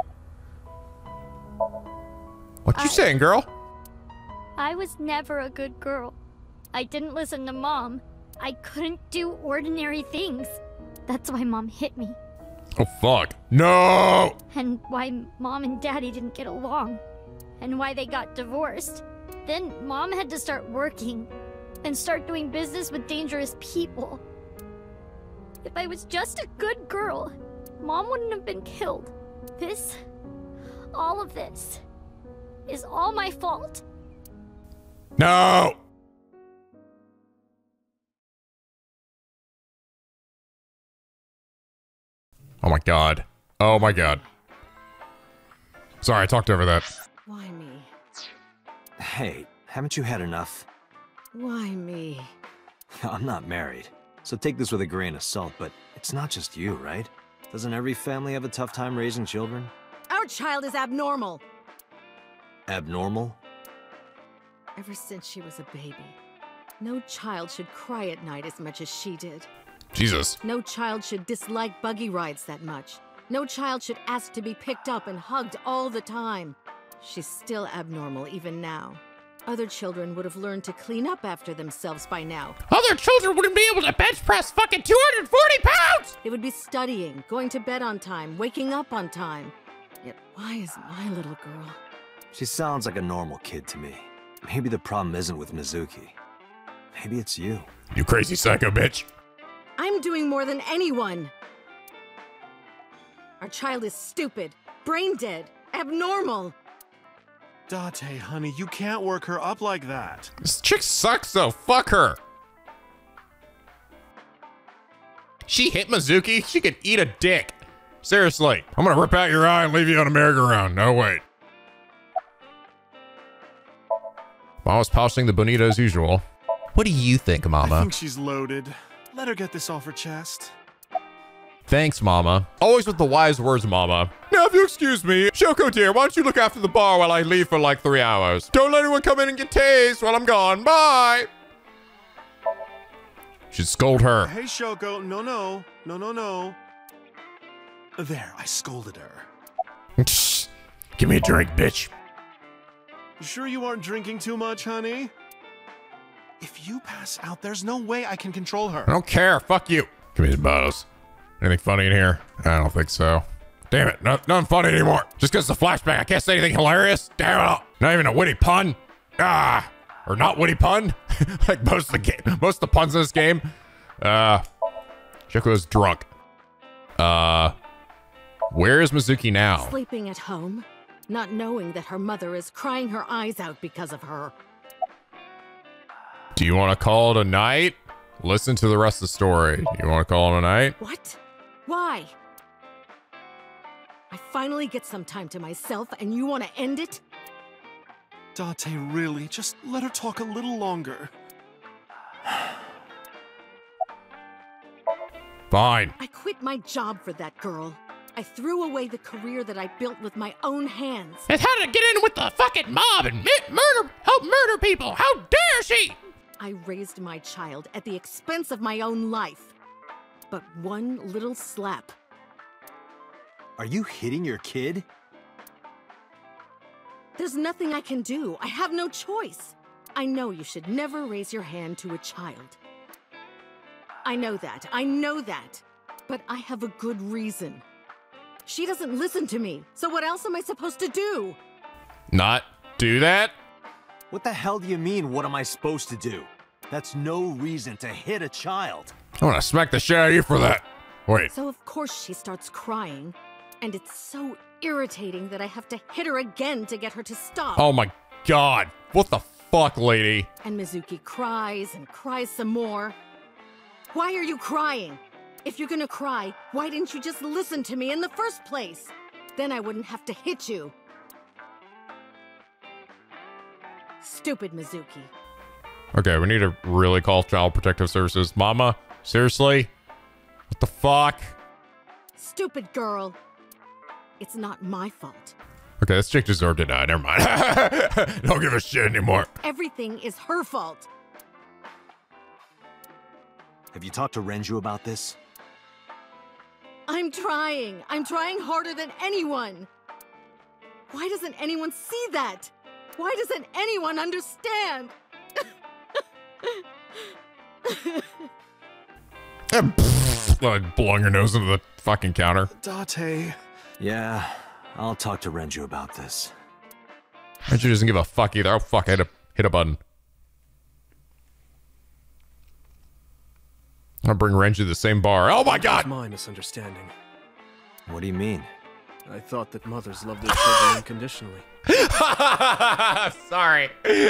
What you I- saying, girl? I was never a good girl. I didn't listen to Mom. I couldn't do ordinary things. That's why Mom hit me. Oh, fuck. No! And why Mom and Daddy didn't get along. And why they got divorced. Then Mom had to start working. And start doing business with dangerous people. If I was just a good girl, Mom wouldn't have been killed. This, all of this, is all my fault. No! Oh my god. Oh my god. Sorry, I talked over that. Why me? Hey, haven't you had enough? Why me? I'm not married, so take this with a grain of salt, but it's not just you, right? Doesn't every family have a tough time raising children? Our child is abnormal. Abnormal? Ever since she was a baby, no child should cry at night as much as she did. Jesus. No child should dislike buggy rides that much. No child should ask to be picked up and hugged all the time. She's still abnormal even now. Other children would have learned to clean up after themselves by now. Other children wouldn't be able to bench press fucking two hundred forty pounds! They would be studying, going to bed on time, waking up on time. Yet why is my little girl? She sounds like a normal kid to me. Maybe the problem isn't with Mizuki. Maybe it's you. You crazy psycho bitch. I'm doing more than anyone. Our child is stupid, brain dead, abnormal. Date, honey, you can't work her up like that. This chick sucks though, fuck her. She hit Mizuki, she could eat a dick. Seriously, I'm gonna rip out your eye and leave you on a merry-go-round. No, wait. Mama's polishing the bonito as usual. What do you think, Mama? I think she's loaded. Let her get this off her chest. Thanks, Mama. Always with the wise words, Mama. Now, if you excuse me, Shoko dear, why don't you look after the bar while I leave for like three hours? Don't let anyone come in and get tased while I'm gone. Bye! Should scold her. Hey, Shoko, no, no, no, no, no. There, I scolded her. Give me a drink, bitch. You sure you aren't drinking too much, honey? If you pass out, there's no way I can control her. I don't care. Fuck you. Give me the bottles. Anything funny in here? I don't think so. Damn it. No, nothing funny anymore. Just because it's a flashback, I can't say anything hilarious. Damn it. Not even a witty pun. Ah. Or not witty pun. Like most of the game. Most of the puns in this game. Uh. Shoko's drunk. Uh. Where is Mizuki now? Sleeping at home, not knowing that her mother is crying her eyes out because of her. Do you want to call it a night? Listen to the rest of the story. You want to call it a night? What? Why? I finally get some time to myself and you want to end it? Date, really? Just let her talk a little longer. Fine. I quit my job for that girl. I threw away the career that I built with my own hands. And how to get in with the fucking mob and murder, help murder people. How dare she? I raised my child at the expense of my own life. But one little slap. Are you hitting your kid? There's nothing I can do. I have no choice. I know you should never raise your hand to a child. I know that. I know that. But I have a good reason. She doesn't listen to me, so what else am I supposed to do? Not do that? What the hell do you mean, what am I supposed to do? That's no reason to hit a child. I want to smack the shit out of you for that. Wait. So of course she starts crying. And it's so irritating that I have to hit her again to get her to stop. Oh my god. What the fuck, lady? And Mizuki cries and cries some more. Why are you crying? If you're gonna cry, why didn't you just listen to me in the first place? Then I wouldn't have to hit you. Stupid Mizuki. Okay, we need to really call Child Protective Services. Mama, seriously? What the fuck? Stupid girl. It's not my fault. Okay, this chick deserved to die. Never mind. Don't give a shit anymore. Everything is her fault. Have you talked to Renju about this? I'm trying. I'm trying harder than anyone. Why doesn't anyone see that? Why doesn't anyone understand? Like blowing your nose into the fucking counter. Date. Yeah, I'll talk to Renju about this. Renju doesn't give a fuck either. Oh fuck, I had to hit a button. I'll bring Renju to the same bar. Oh my god! My misunderstanding. What do you mean? I thought that mothers love their children unconditionally. Sorry.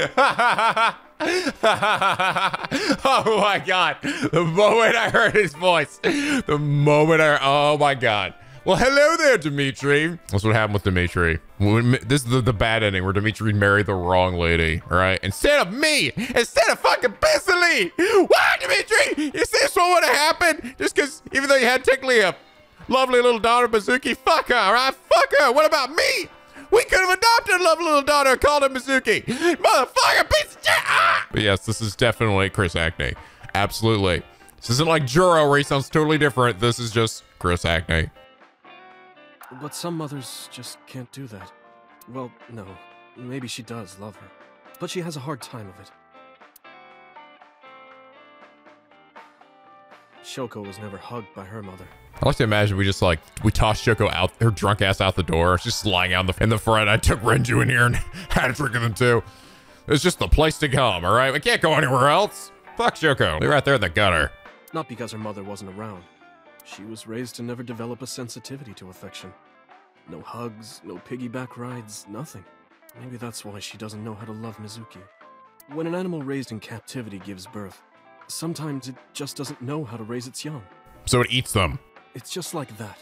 Oh my god. The moment I heard his voice. The moment I... Oh my god. Well, hello there, Dimitri. That's what happened with Dimitri. When, this is the, the bad ending where Dimitri married the wrong lady, all right? Instead of me, instead of fucking Bissily. Why, Dimitri? You see this one would have happened? Just because, even though you had technically a lovely little daughter, Mizuki, fuck her, all right? Fuck her. What about me? We could have adopted a lovely little daughter and called her Mizuki. Motherfucker, piece of shit. Ah! But yes, this is definitely Chris Acne. Absolutely. This isn't like Juro where he sounds totally different. This is just Chris Acne. But some mothers just can't do that. Well, no. Maybe she does love her. But she has a hard time of it. Shoko was never hugged by her mother. I like to imagine we just like, we tossed Shoko out, her drunk ass out the door. She's just lying out in the, in the front. I took Renju in here and had a drink of them too. It's just the place to come, all right? We can't go anywhere else. Fuck Shoko. They're right there in the gutter. Not because her mother wasn't around. She was raised to never develop a sensitivity to affection. No hugs, no piggyback rides, nothing. Maybe that's why she doesn't know how to love Mizuki. When an animal raised in captivity gives birth, sometimes it just doesn't know how to raise its young. So it eats them. It's just like that.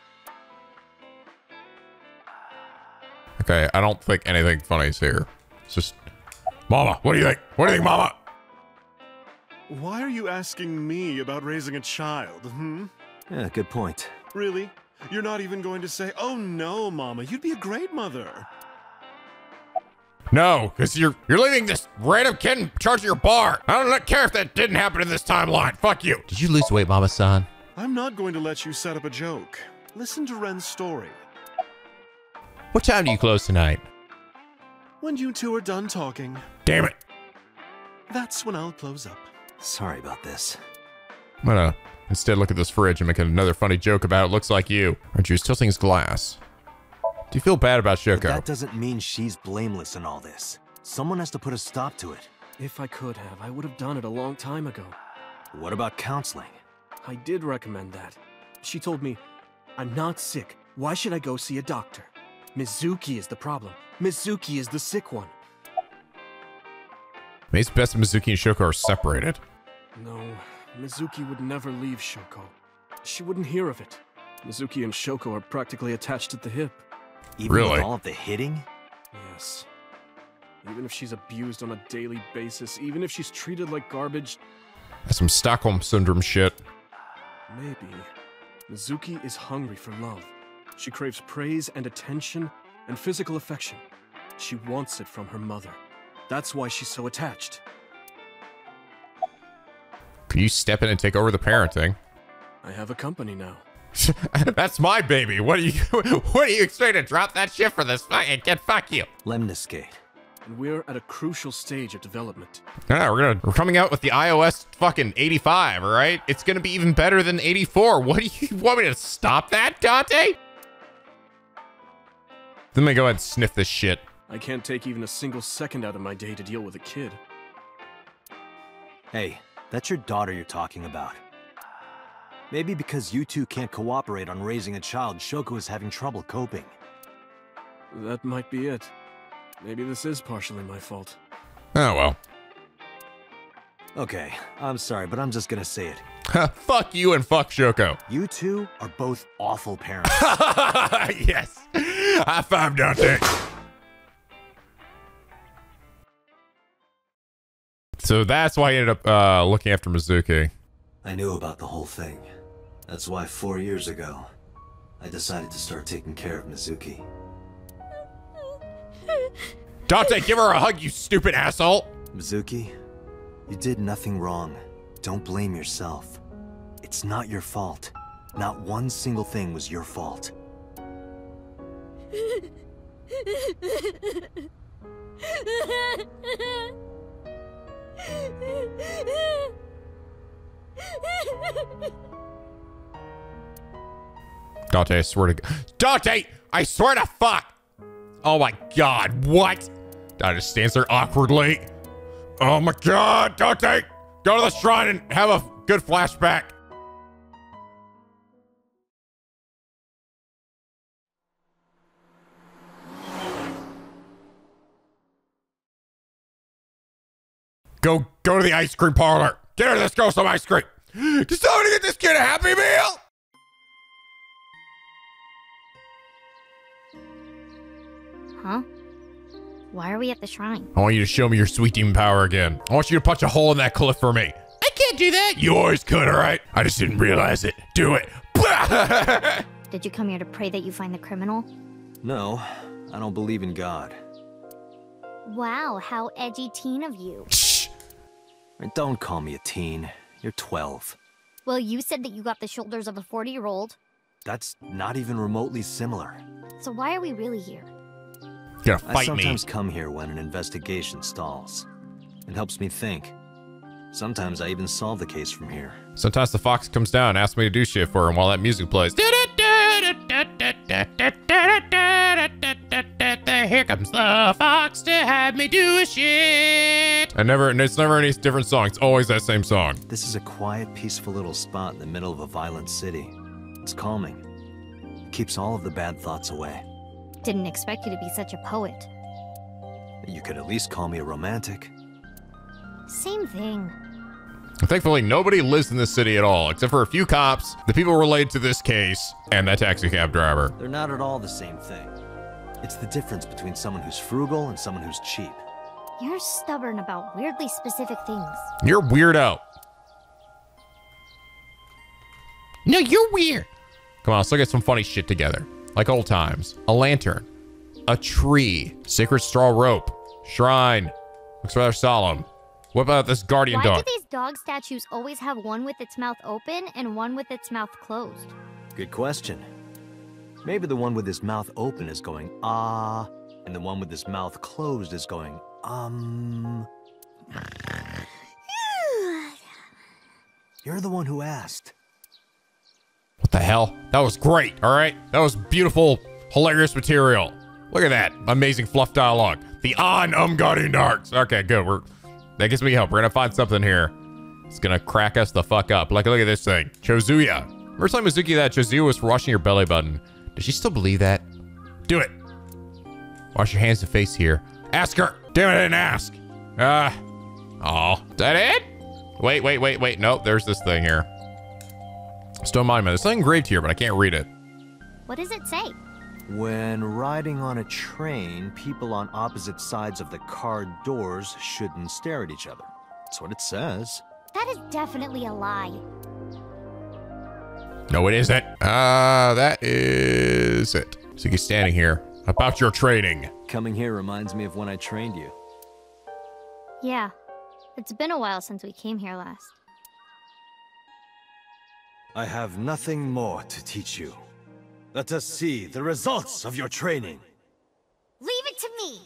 Okay, I don't think anything funny is here. It's just, Mama, what do you think? What do you think, Mama? Why are you asking me about raising a child, hmm? Yeah, good point. Really? You're not even going to say, oh no, Mama, you'd be a great mother. No, because you're you're leaving this random kid in charge of your bar. I don't care if that didn't happen in this timeline. Fuck you. Did you lose weight, Mama-san? I'm not going to let you set up a joke. Listen to Ren's story. What time do you close tonight? When you two are done talking. Damn it. That's when I'll close up. Sorry about this. I'm gonna instead look at this fridge and make another funny joke about it looks like you. Aren't you tilting his glass? Do you feel bad about Shoko? But that doesn't mean she's blameless in all this. Someone has to put a stop to it. If I could have, I would have done it a long time ago. What about counseling? I did recommend that. She told me, I'm not sick. Why should I go see a doctor? Mizuki is the problem. Mizuki is the sick one. Maybe it's best if Mizuki and Shoko are separated. No, Mizuki would never leave Shoko. She wouldn't hear of it. Mizuki and Shoko are practically attached at the hip. Even really? With all of the hitting? Yes. Even if she's abused on a daily basis, even if she's treated like garbage. That's some Stockholm Syndrome shit. Maybe. Mizuki is hungry for love. She craves praise and attention and physical affection. She wants it from her mother. That's why she's so attached. Can you step in and take over the parenting? I have a company now. That's my baby. What do you what do you expect to drop that shit for this fucking kid? Fuck you. Lemniscate. And we're at a crucial stage of development. Yeah, we're gonna we're coming out with the i O S fucking eighty-five, all right? It's gonna be even better than eighty-four. What do you want me to stop that, Date? Let me go ahead and sniff this shit. I can't take even a single second out of my day to deal with a kid. Hey, that's your daughter you're talking about. Maybe because you two can't cooperate on raising a child, Shoko is having trouble coping. That might be it. Maybe this is partially my fault. Oh, well. Okay, I'm sorry, but I'm just gonna say it. Fuck you and fuck Shoko. You two are both awful parents. Yes. High five, Dante. So that's why he ended up uh, looking after Mizuki. I knew about the whole thing. That's why four years ago, I decided to start taking care of Mizuki. Dante, give her a hug, you stupid asshole. Mizuki, you did nothing wrong. Don't blame yourself. It's not your fault. Not one single thing was your fault. Dante, I swear to God. Dante, I swear to fuck. Oh my God, what? Dante just stands there awkwardly. Oh my God, Dante, go to the shrine and have a good flashback. Go, go to the ice cream parlor. Get her this girl some ice cream. Can somebody get this kid a Happy Meal? Huh? Why are we at the shrine? I want you to show me your sweet demon power again. I want you to punch a hole in that cliff for me. I can't do that. You always could, all right? I just didn't realize it. Do it. Did you come here to pray that you find the criminal? No, I don't believe in God. Wow, how edgy teen of you. Shh. Don't call me a teen. You're twelve. Well, you said that you got the shoulders of a forty-year-old. That's not even remotely similar. So why are we really here? You're gonna fight I sometimes me. come here when an investigation stalls. It helps me think. Sometimes I even solve the case from here. Sometimes the fox comes down and asks me to do shit for him while that music plays. Here comes the fox to have me do a shit. I never, it's never any different song. It's always that same song. This is a quiet, peaceful little spot in the middle of a violent city. It's calming. It keeps all of the bad thoughts away. Didn't expect you to be such a poet. You could at least call me a romantic. Same thing. Thankfully, nobody lives in this city at all, except for a few cops, the people related to this case, and that taxi cab driver. They're not at all the same thing. It's the difference between someone who's frugal and someone who's cheap. You're stubborn about weirdly specific things. You're weirdo. No, you're weird. Come on, let's look at some funny shit together. Like old times. A lantern. A tree. Sacred straw rope. Shrine. Looks rather solemn. What about this guardian Why dog? Why do these dog statues always have one with its mouth open and one with its mouth closed? Good question. Maybe the one with his mouth open is going, ah, and the one with his mouth closed is going, um. You're the one who asked. What the hell? That was great, all right? That was beautiful, hilarious material. Look at that. Amazing fluff dialogue. The on um guardian darks. Okay, good. We're that gives me hope. We're gonna find something here. It's gonna crack us the fuck up. Like, look at this thing. Chozuya. Remember telling Mizuki that Chozuya was for washing your belly button. Does she still believe that? Do it. Wash your hands and face here. Ask her. Damn it, I didn't ask. Ah. Uh, oh. Is that it? Wait, wait, wait, wait. Nope, there's this thing here. Stone monument. There's something engraved here, but I can't read it. What does it say? When riding on a train, people on opposite sides of the car doors shouldn't stare at each other. That's what it says. That is definitely a lie. No, it isn't. Ah, uh, that is it. So he's standing here. About your training. Coming here reminds me of when I trained you. Yeah. It's been a while since we came here last. I have nothing more to teach you. Let us see the results of your training. Leave it to me.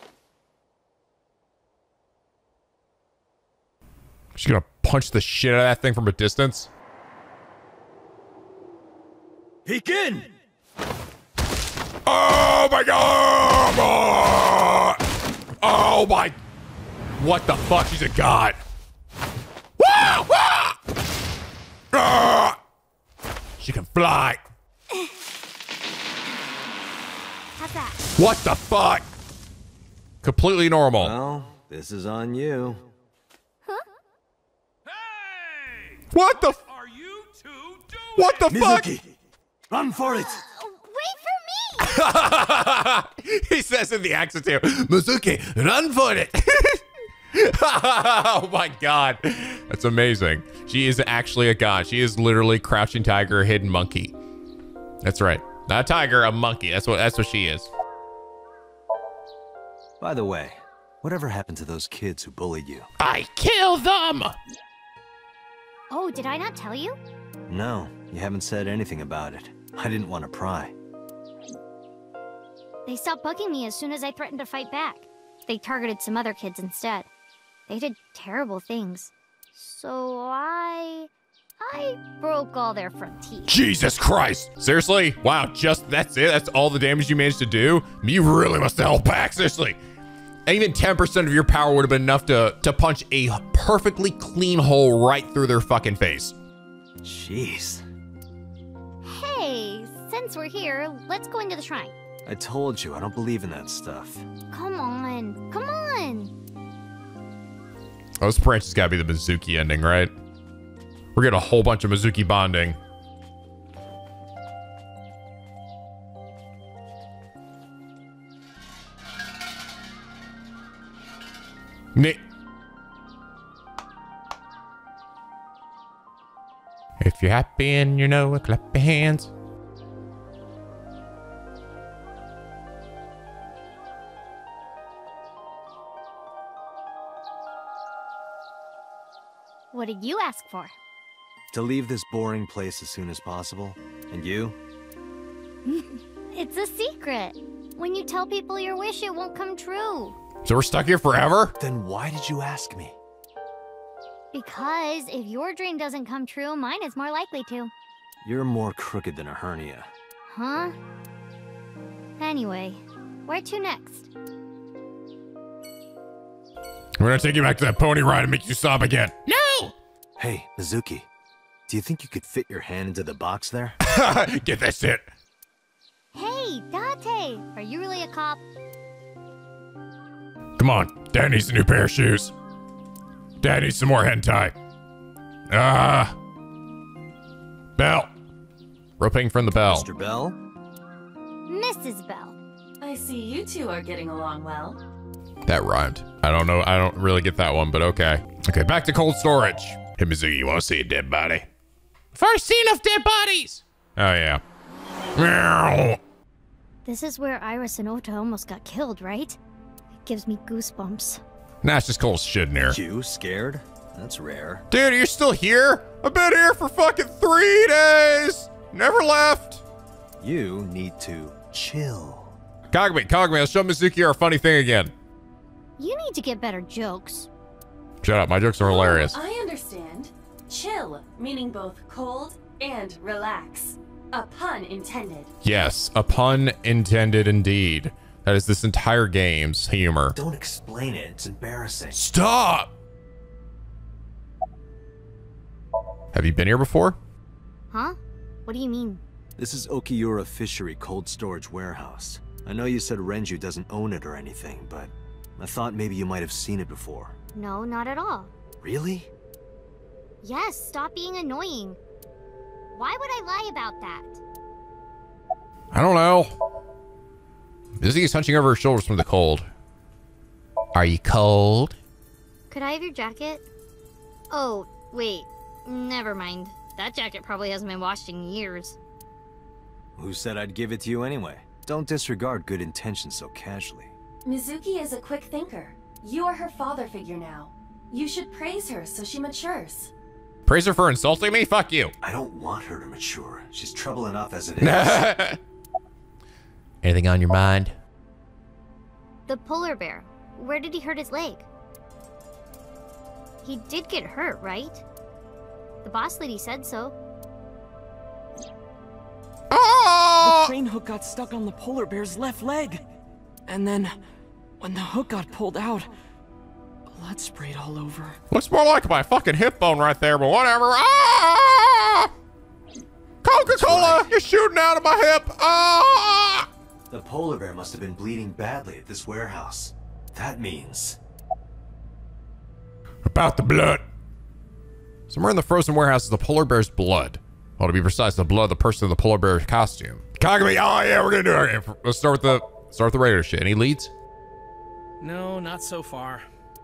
She's gonna punch the shit out of that thing from a distance. Begin! Oh my god! Oh my... What the fuck? She's a god. Wah! Wah! Ah! Fly. How's that? What the fuck? Completely normal. Well, this is on you. Huh? Hey! What the? F Are you two doing? what the Mizuki, fuck? run for it! Uh, wait for me! He says in the accent too. Mizuki, run for it. Oh my god. That's amazing. She is actually a god. She is literally crouching tiger, hidden monkey. That's right. Not a tiger, a monkey. That's what that's what she is. By the way, whatever happened to those kids who bullied you? I kill them. Oh, did I not tell you? No, you haven't said anything about it. I didn't want to pry. They stopped bugging me as soon as I threatened to fight back. They targeted some other kids instead. They did terrible things. So I... I broke all their front teeth. Jesus Christ. Seriously? Wow, just that's it? That's all the damage you managed to do? You really must have held back, seriously. Even ten percent of your power would have been enough to, to punch a perfectly clean hole right through their fucking face. Jeez. Hey, since we're here, let's go into the shrine. I told you, I don't believe in that stuff. Come on, come on. Oh, this branch has got to be the Mizuki ending, right? We're getting a whole bunch of Mizuki bonding. Ni- If you're happy and you know it, clap your hands. What did you ask for? To leave this boring place as soon as possible. And you? It's a secret. When you tell people your wish, it won't come true. So we're stuck here forever? Then why did you ask me? Because if your dream doesn't come true, mine is more likely to. You're more crooked than a hernia. Huh? Anyway, where to next? We're gonna take you back to that pony ride and make you sob again. No! Hey, Mizuki. Do you think you could fit your hand into the box there? Get that shit. Hey, Date! Are you really a cop? Come on, Dad needs a new pair of shoes. Dad needs some more hentai. Ah. Uh, Bell. Roping from the bell. Mister Bell? Missus Bell. I see you two are getting along well. That rhymed. I don't know. I don't really get that one, but okay. Okay, back to cold storage. Hey, Mizuki, you want to see a dead body? First scene of dead bodies. Oh, yeah. Meow. This is where Iris and Ota almost got killed, right? It gives me goosebumps. Nah, it's just cold shit in here. You scared? That's rare. Dude, are you still here? I've been here for fucking three days. Never left. You need to chill. Kagami, Kagami, let's show Mizuki our funny thing again. You need to get better jokes. Shut up, my jokes are hilarious. Oh, I understand. Chill, meaning both cold and relax. A pun intended. Yes, a pun intended indeed. That is this entire game's humor. Don't explain it, it's embarrassing. Stop! Have you been here before? Huh? What do you mean? This is Okiura Fishery Cold Storage Warehouse. I know you said Renju doesn't own it or anything, but I thought maybe you might have seen it before. No, not at all. Really? Yes, stop being annoying. Why would I lie about that? I don't know. Mizuki's hunching over her shoulders from the cold. Are you cold? Could I have your jacket? Oh, wait. Never mind. That jacket probably hasn't been washed in years. Who said I'd give it to you anyway? Don't disregard good intentions so casually. Mizuki is a quick thinker. You are her father figure now. You should praise her so she matures. Praise her for insulting me? Fuck you. I don't want her to mature. She's trouble enough as it is. Anything on your mind? The polar bear. Where did he hurt his leg? He did get hurt, right? The boss lady said so. The crane hook got stuck on the polar bear's left leg. And then, when the hook got pulled out, blood sprayed all over. Looks more like my fucking hip bone right there, but whatever. Ah! Coca-Cola! You're shooting out of my hip! Ah! The polar bear must have been bleeding badly at this warehouse. That means... About the blood. Somewhere in the frozen warehouse is the polar bear's blood. Well, to be precise, the blood of the person in the polar bear costume. Kaname, oh yeah, we're gonna do it. Okay, let's start with the start with the regular shit. Any leads? No, not so far.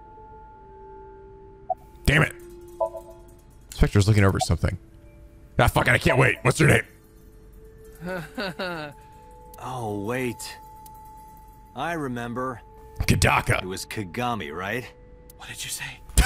Damn it. Spectre's looking over something. Ah, fuck it, I can't wait. What's your name? Oh, wait. I remember. Kadaka. It was Kagami, right? What did you say?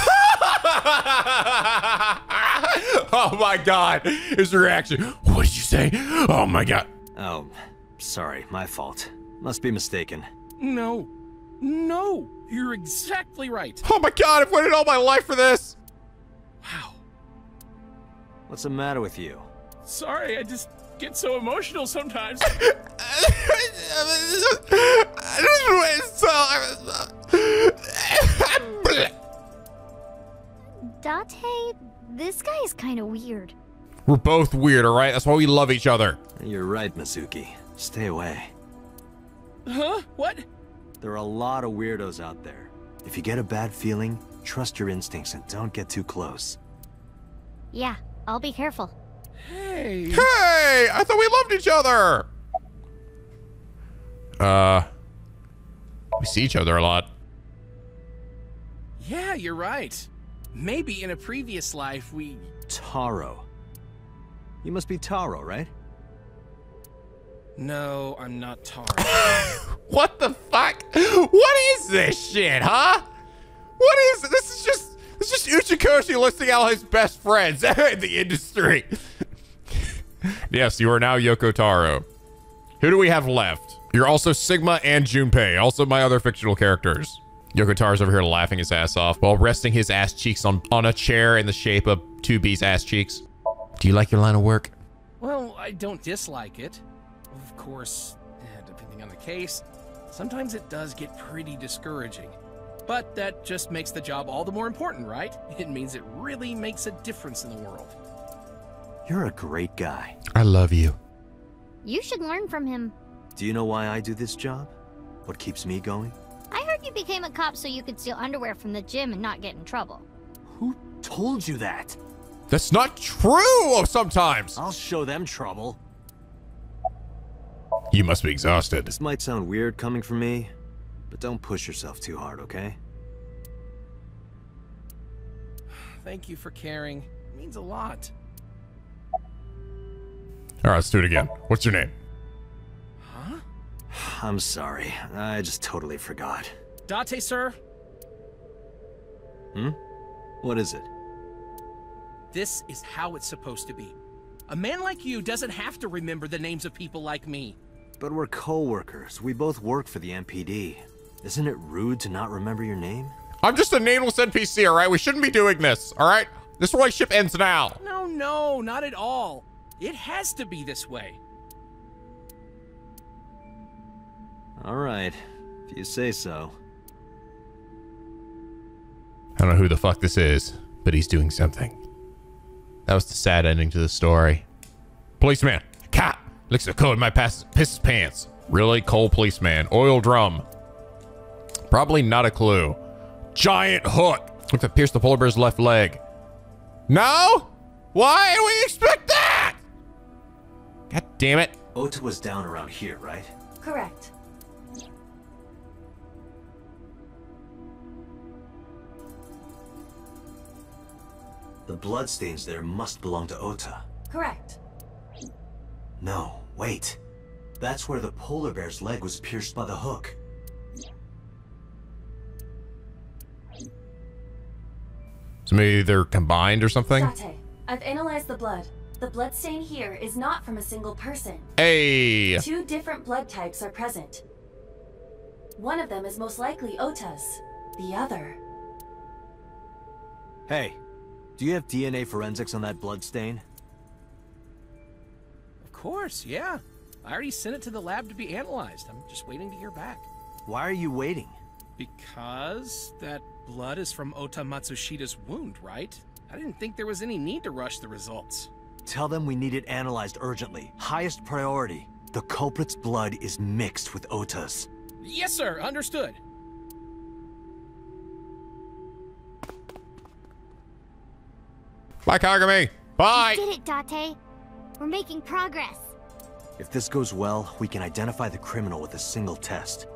Oh my god. His reaction. What did you say? Oh my god. Oh, sorry. My fault. Must be mistaken. No. No. You're exactly right. Oh my god, I've waited all my life for this. Wow. What's the matter with you? Sorry, I just get so emotional sometimes. Date, this guy is kind of weird. We're both weird, all right? That's why we love each other. You're right, Mizuki. Stay away. Huh? What? There are a lot of weirdos out there. If you get a bad feeling, trust your instincts and don't get too close. Yeah, I'll be careful. Hey. Hey, I thought we loved each other. Uh, we see each other a lot. Yeah, you're right. Maybe in a previous life we... Taro. You must be Taro, right? No, I'm not Taro. What the fuck? What is this shit, huh? What is this? Is just this is just Uchikoshi listing out his best friends in the industry. Yes, you are now Yoko Taro. Who do we have left? You're also Sigma and Junpei, also my other fictional characters. Yoko Taro's over here laughing his ass off while resting his ass cheeks on, on a chair in the shape of two B's ass cheeks. Do you like your line of work? Well, I don't dislike it. Of course, depending on the case, sometimes it does get pretty discouraging. But that just makes the job all the more important, right? It means it really makes a difference in the world. You're a great guy. I love you. You should learn from him. Do you know why I do this job? What keeps me going? I heard you became a cop so you could steal underwear from the gym and not get in trouble. Who told you that? That's not true sometimes. I'll show them trouble. You must be exhausted. This might sound weird coming from me, but don't push yourself too hard, okay? Thank you for caring. It means a lot. All right, let's do it again. What's your name? Huh? I'm sorry. I just totally forgot. Date, sir? Hmm? What is it? This is how it's supposed to be. A man like you doesn't have to remember the names of people like me. But we're co-workers. We both work for the M P D. Isn't it rude to not remember your name? I'm just a nameless N P C, all right? We shouldn't be doing this, all right? This relationship ends now. No, no, not at all. It has to be this way. All right, if you say so. I don't know who the fuck this is, but he's doing something. That was the sad ending to the story. Policeman, cop, licks the code in my pass piss his pants. Really? Cold policeman, oil drum. Probably not a clue. Giant hook. If it pierced the polar bear's left leg. No? Why do we expect that? God damn it. Ota was down around here, right? Correct. The bloodstains there must belong to Ota. Correct. No, wait. That's where the polar bear's leg was pierced by the hook. So maybe they're combined or something? Date, I've analyzed the blood. The bloodstain here is not from a single person. Hey! Two different blood types are present. One of them is most likely Ota's. The other... Hey, do you have D N A forensics on that bloodstain? Of course, yeah. I already sent it to the lab to be analyzed. I'm just waiting to hear back. Why are you waiting? Because that blood is from Ota Matsushida's wound, right? I didn't think there was any need to rush the results. Tell them we need it analyzed urgently. Highest priority. The culprit's blood is mixed with Ota's. Yes, sir. Understood. Bye, Kagami. Bye. We did it, Date. We're making progress. If this goes well, we can identify the criminal with a single test.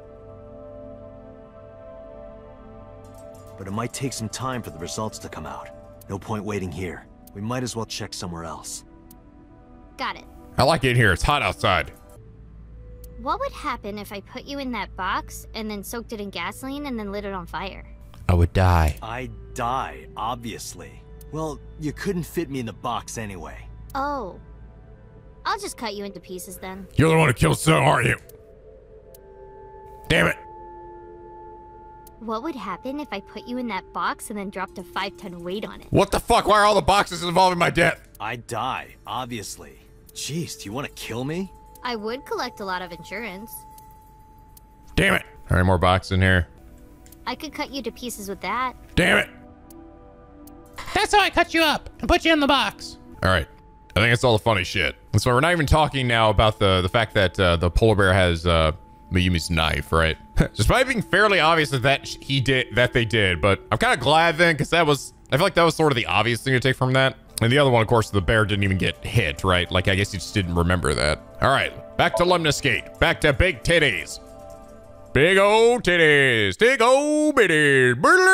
But it might take some time for the results to come out. No point waiting here. We might as well check somewhere else. Got it. I like it here. It's hot outside. What would happen if I put you in that box and then soaked it in gasoline and then lit it on fire? I would die. I'd die, obviously. Well, you couldn't fit me in the box anyway. Oh. I'll just cut you into pieces then. You're the one who killed So, aren't you? Damn it. What would happen if I put you in that box and then dropped a five ton weight on it? What the fuck? Why are all the boxes involving my death? I'd die, obviously. Jeez, do you want to kill me? I would collect a lot of insurance. Damn it. All right, more boxes in here. I could cut you to pieces with that. Damn it. That's how I cut you up and put you in the box. All right. I think that's all the funny shit. That's why we're not even talking now about the, the fact that uh, the polar bear has uh, Mayumi's knife, right? Despite being fairly obvious that, that he did, that they did, but I'm kind of glad then, because that was, I feel like that was sort of the obvious thing to take from that. And the other one, of course, the bear didn't even get hit, right? Like, I guess he just didn't remember that. All right, back to Lemniscate. Back to big titties. Big old titties. Big old bitties.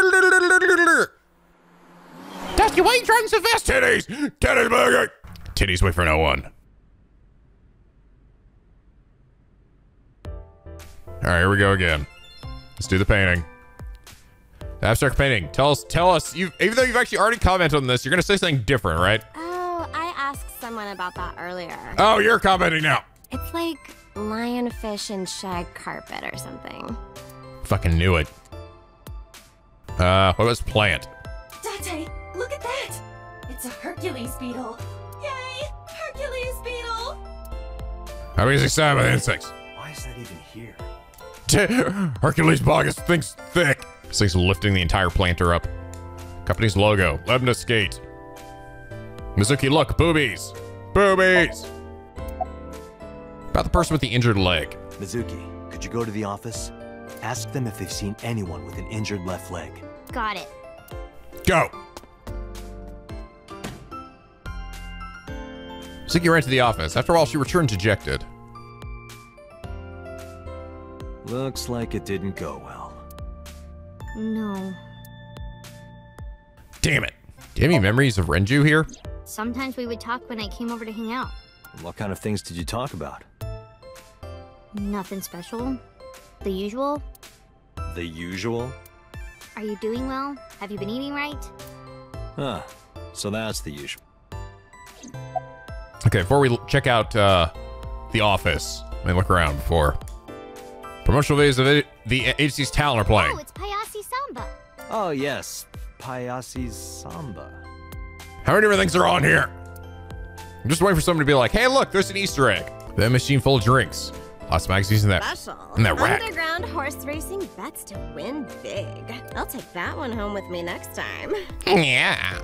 Dusty, why are you driving so fast? Titties. Titties, baby. Titties, wait for no one. All right, here we go again. Let's do the painting. The abstract painting. Tell us, tell us, you even though you've actually already commented on this, you're gonna say something different, right? Oh, I asked someone about that earlier. Oh, you're commenting now. It's like lionfish and shag carpet or something. Fucking knew it. Uh, what was plant? Date, look at that! It's a Hercules beetle. Yay! Hercules beetle! How is excited by the insects? Why is that even here? Hercules bogus thinks thick. This thing's lifting the entire planter up. Company's logo, Lemniscate. Mizuki, look, boobies. Boobies! About the person with the injured leg. Mizuki, could you go to the office? Ask them if they've seen anyone with an injured left leg. Got it. Go! Mizuki ran to the office. After all, she returned dejected. Looks like it didn't go well. No. Damn it. Do you have any memories of Renju here? Sometimes we would talk when I came over to hang out. What kind of things did you talk about? Nothing special. The usual. The usual? Are you doing well? Have you been eating right? Huh. So that's the usual. Okay, before we check out uh, the office, let me look around before. Promotional videos of it, the agency's talent are playing. Oh, it's Payasi Samba. Oh, yes. Payasi's Samba. How many different things are on here? I'm just waiting for someone to be like, hey, look, there's an Easter egg. That machine full of drinks. Lots of magazines in that, Special. in that rack. Underground horse racing bets to win big. I'll take that one home with me next time. Yeah.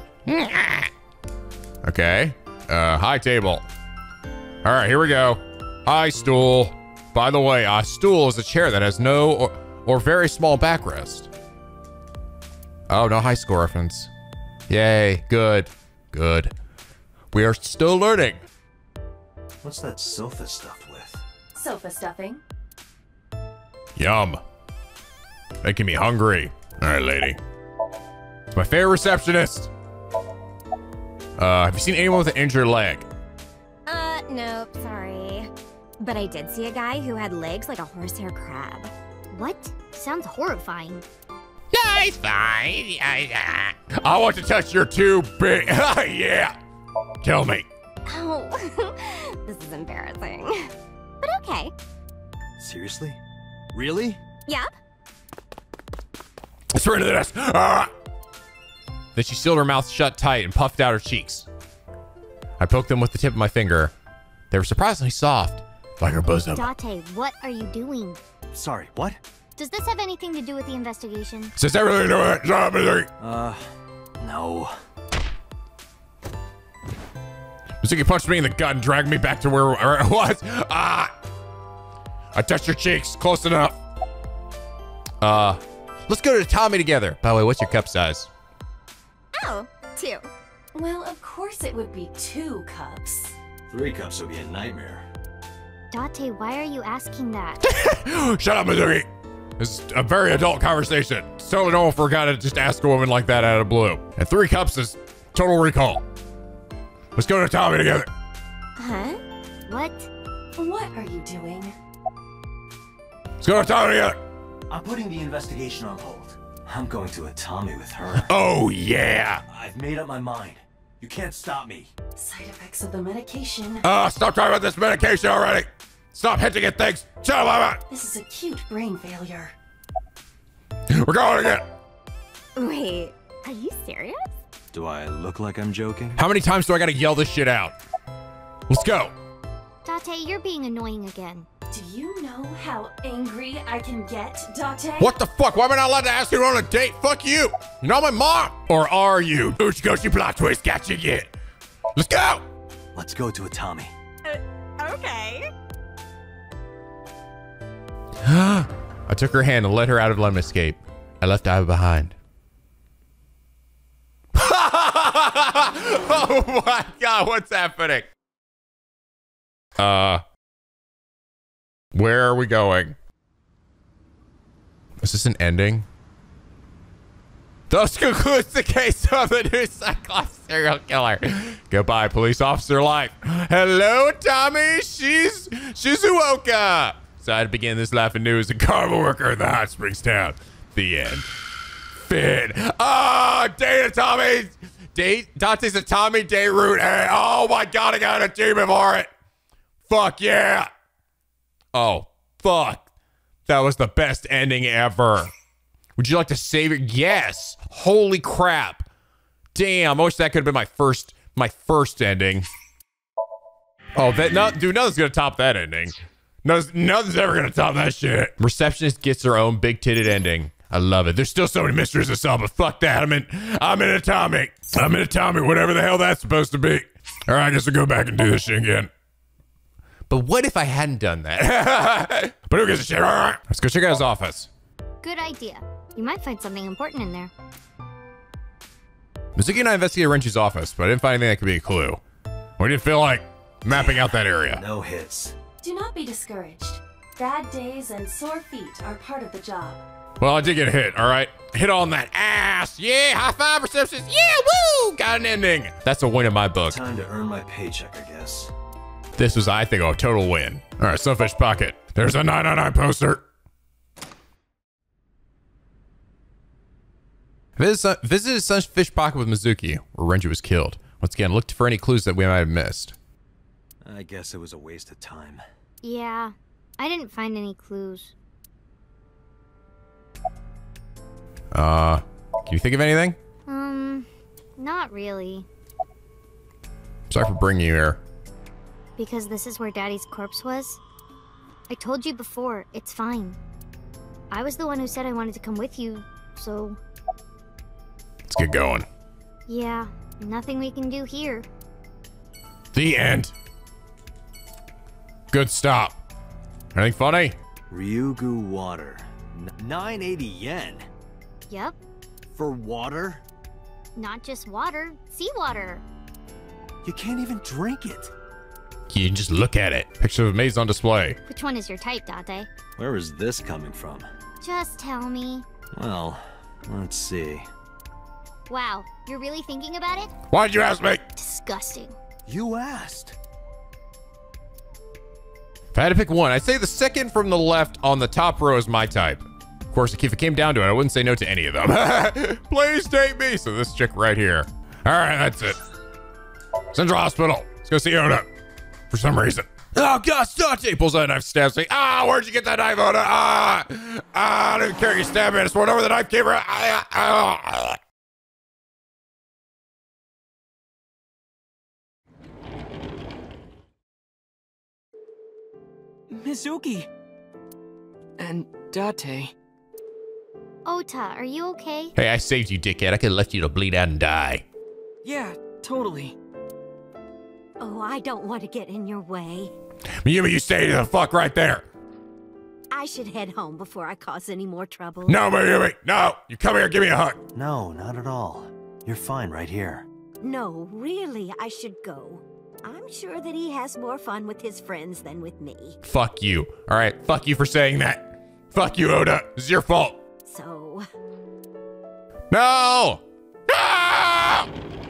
Okay. Uh, high table. All right, here we go. High stool. By the way, a stool is a chair that has no or, or very small backrest. Oh, no high school reference. Yay, good, good. We are still learning. What's that sofa stuffed with? Sofa stuffing. Yum. Making me hungry. All right, lady. It's my favorite receptionist. Uh, have you seen anyone with an injured leg? Uh, nope, sorry. But I did see a guy who had legs like a horsehair crab. What? Sounds horrifying. Yeah, it's fine. Yeah, yeah. I want to touch your too big. Yeah. Kill me. Oh, this is embarrassing. But okay. Seriously? Really? Yep. Let's rid of this. Ah! Then she sealed her mouth shut tight and puffed out her cheeks. I poked them with the tip of my finger. They were surprisingly soft, like her bosom. Date, what are you doing? Sorry, what? Does this have anything to do with the investigation? Since everything to it, Mizuki. Uh, no. Mizuki punched me in the gut and dragged me back to where, where it was. Ah! I touched your cheeks. Close enough. Uh, let's go to Tommy together. By the way, what's your cup size? Oh, two. Well, of course it would be two cups. Three cups would be a nightmare. Date, why are you asking that? Shut up, Mizuki. This is a very adult conversation. It's totally normal for a guy to just ask a woman like that out of the blue. And three cups is total recall. Let's go to Tommy together. Huh? What? What are you doing? Let's go to Tommy together. I'm putting the investigation on hold. I'm going to a Tommy with her. Oh, yeah. I've made up my mind. You can't stop me. Side effects of the medication. Uh, stop talking about this medication already. Stop hinting at things. Shut up, Aiba. This is acute brain failure. We're going again. Wait, are you serious? Do I look like I'm joking? How many times do I gotta yell this shit out? Let's go. Date, you're being annoying again. Do you know how angry I can get, Date? What the fuck? Why am I not allowed to ask you on a date? Fuck you. You're not my mom. Or are you? Uchikoshi plot twist. Got you again. Let's go. Let's go to a Tommy. Uh, okay. I took her hand and led her out of lemon escape. I left Aiba behind. Oh my god, what's happening? Uh, where are we going? Is this an ending? Thus concludes the case of the new Cyclops serial killer. Goodbye, police officer life. Hello, Tommy. She's Shizuoka. So I had to begin this laughing news. A carnival worker in the hot springs town. The end. Finn. Oh, Date Tommy. Date. Dante's a Tommy Date root. Hey, oh my god, I got an achievement for it. Fuck yeah. Oh, fuck. That was the best ending ever. Would you like to save it? Yes. Holy crap. Damn, I wish that could have been my first my first ending. Oh, that no, dude, nothing's gonna top that ending. No, nothing's ever gonna top that shit. Receptionist gets her own big-titted ending. I love it. There's still so many mysteries to solve, but fuck that. I'm in I'm in Atomic. I'm in Atomic, whatever the hell that's supposed to be. All right, I guess I'll go back and do this shit again. But what if I hadn't done that? But who gives a shit? All right, let's go check out his office. Good idea. You might find something important in there. Mizuki and I investigated Renchi's office, but I didn't find anything that could be a clue. We didn't feel like mapping out that area. No hits. Do not be discouraged. Bad days and sore feet are part of the job. Well, I did get hit, all right? Hit on that ass. Yeah, high five receptions. Yeah, woo! Got an ending. That's a win in my book. Time to earn my paycheck, I guess. This was, I think, a total win. All right, Sunfish Pocket. There's a nine nine nine poster. Visit, visited Sunfish Pocket with Mizuki, where Renji was killed. Once again, looked for any clues that we might have missed. I guess it was a waste of time. Yeah, I didn't find any clues. Uh, can you think of anything? Um, not really. Sorry for bringing you here. Because this is where Daddy's corpse was? I told you before, it's fine. I was the one who said I wanted to come with you, so... Let's get going. Yeah, nothing we can do here. The end. Good stop. Anything funny? Ryugu water. N nine eighty yen. Yep. For water? Not just water, seawater. You can't even drink it. You can just look at it. Picture of a maze on display. Which one is your type, Date? Where is this coming from? Just tell me. Well, let's see. Wow, you're really thinking about it? Why'd you ask me? Disgusting. You asked. If I had to pick one, I'd say the second from the left on the top row is my type. Of course, if it came down to it, I wouldn't say no to any of them. Please take me. So this chick right here. All right, that's it. Central Hospital. Let's go see Oda. For some reason. Oh, God, Date pulls out a knife, stabs me. Ah, where'd you get that knife, Oda? Ah, ah, I didn't care you stabbed me. I just went over the knife came right. Ah, ah, ah. Mizuki! And Date. Ota, are you okay? Hey, I saved you, dickhead. I could have left you to bleed out and die. Yeah, totally. Oh, I don't want to get in your way. Yumi, you stay the fuck right there. I should head home before I cause any more trouble. No, Yumi, no. You come here, give me a hug. No, not at all. You're fine right here. No, really, I should go. I'm sure that he has more fun with his friends than with me. Fuck you. All right, fuck you for saying that. Fuck you, Oda. This is your fault. So... No! No!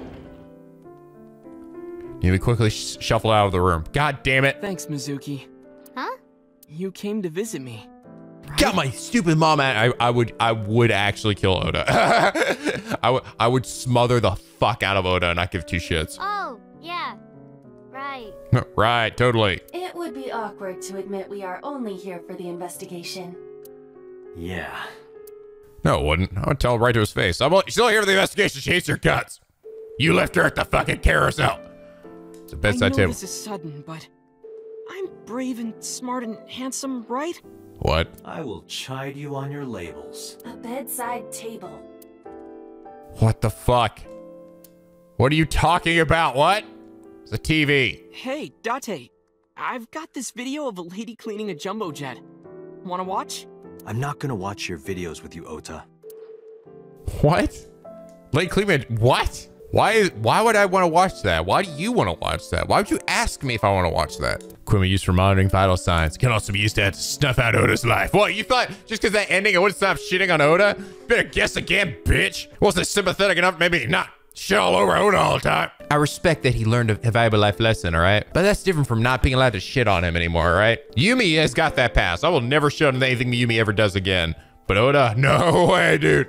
Yumi quickly sh shuffled out of the room. God damn it. Thanks, Mizuki. Huh? You came to visit me. Right? Got my stupid mom at I, I would I would actually kill Oda. I would I would smother the fuck out of Oda and not give two shits. Oh, yeah. Right. Right, totally. It would be awkward to admit we are only here for the investigation. Yeah. No, it wouldn't. I would tell him right to his face. I'm still here for the investigation. She hates your guts. You left her at the fucking carousel. It's a bedside I know table. This is sudden, but I'm brave and smart and handsome, right? What? I will chide you on your labels. A bedside table. What the fuck? What are you talking about? What? It's a T V. Hey, Date. I've got this video of a lady cleaning a jumbo jet. Wanna watch? I'm not gonna watch your videos with you, Ota. What? Late Cleveland, what? Why Why would I want to watch that? Why do you want to watch that? Why would you ask me if I want to watch that? Equipment used for monitoring vital signs can also be used to snuff out Oda's life. What, you thought just because that ending I wouldn't stop shitting on Oda? Better guess again, bitch. Wasn't sympathetic enough, maybe not shit all over Oda all the time. I respect that he learned a valuable life lesson, all right? But that's different from not being allowed to shit on him anymore, all right? Yumi has got that pass. I will never shit on anything Yumi ever does again. But Oda, no way, dude.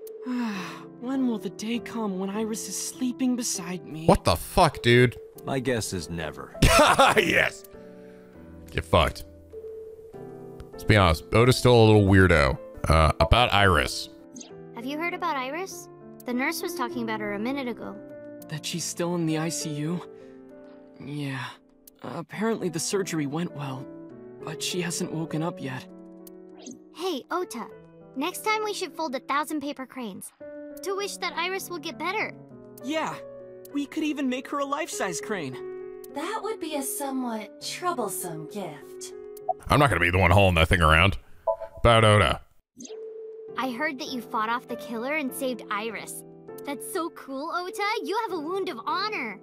When will the day come when Iris is sleeping beside me? What the fuck, dude? My guess is never. Yes. Get fucked. Let's be honest, Oda's still a little weirdo. Uh, about Iris. Have you heard about Iris? The nurse was talking about her a minute ago. That she's still in the I C U? Yeah. Uh, apparently the surgery went well, but she hasn't woken up yet. Hey, Ota. Next time we should fold a thousand paper cranes to wish that Iris will get better. Yeah. We could even make her a life-size crane. That would be a somewhat troublesome gift. I'm not gonna be the one hauling that thing around. About Oda. I heard that you fought off the killer and saved Iris. That's so cool, Ota. You have a wound of honor.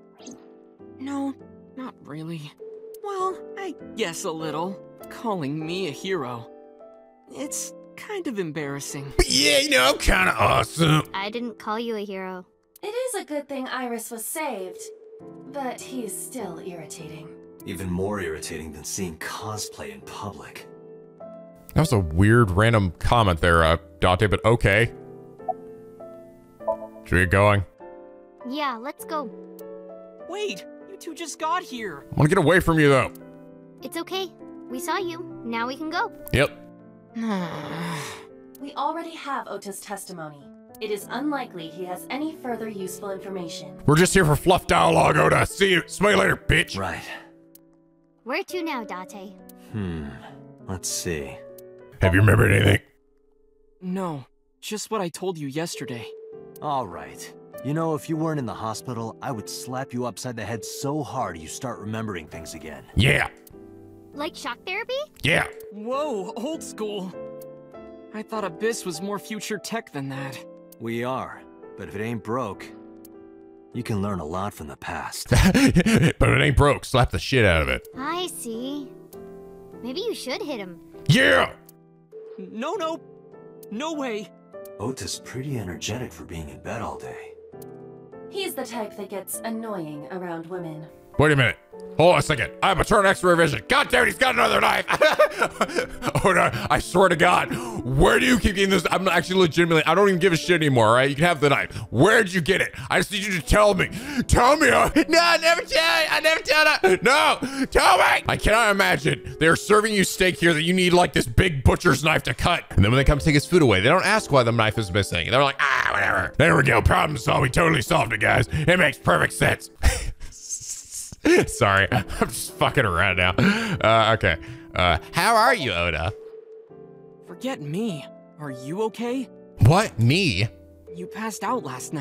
No, not really. Well, I guess a little. Calling me a hero. It's kind of embarrassing. But yeah, you know, I'm kind of awesome. I didn't call you a hero. It is a good thing Iris was saved, but he's still irritating. Even more irritating than seeing cosplay in public. That was a weird random comment there, uh, Date, but okay. Should we get going? Yeah, let's go. Wait, you two just got here. I want to get away from you, though. It's okay. We saw you. Now we can go. Yep. We already have Ota's testimony. It is unlikely he has any further useful information. We're just here for fluff dialogue, Oda. See you. Smell you later, bitch. Right. Where to now, Date? Hmm. Let's see. Have you remembered anything? No, just what I told you yesterday. All right. You know, if you weren't in the hospital, I would slap you upside the head so hard you start remembering things again. Yeah. Like shock therapy? Yeah. Whoa, old school. I thought Abyss was more future tech than that. We are, but if it ain't broke, you can learn a lot from the past. But if it ain't broke, slap the shit out of it. I see. Maybe you should hit him. Yeah! No, no. No way. Ota's pretty energetic for being in bed all day. He's the type that gets annoying around women. Wait a minute. Hold on a second. I have a turn extra revision. God damn it, he's got another knife. Oh no, I swear to God. Where do you keep getting this? I'm actually legitimately, I don't even give a shit anymore, all right? You can have the knife. Where'd you get it? I just need you to tell me. Tell me. Oh, no, I never tell you. I never tell you. No, tell me. I cannot imagine they're serving you steak here that you need like this big butcher's knife to cut. And then when they come to take his food away, they don't ask why the knife is missing. They're like, ah, whatever. There we go. Problem solved. We totally solved it, guys. It makes perfect sense. Sorry, I'm just fucking around now. Uh, okay. Uh, how are you, Oda? Forget me. Are you okay? What? Me? You passed out last night.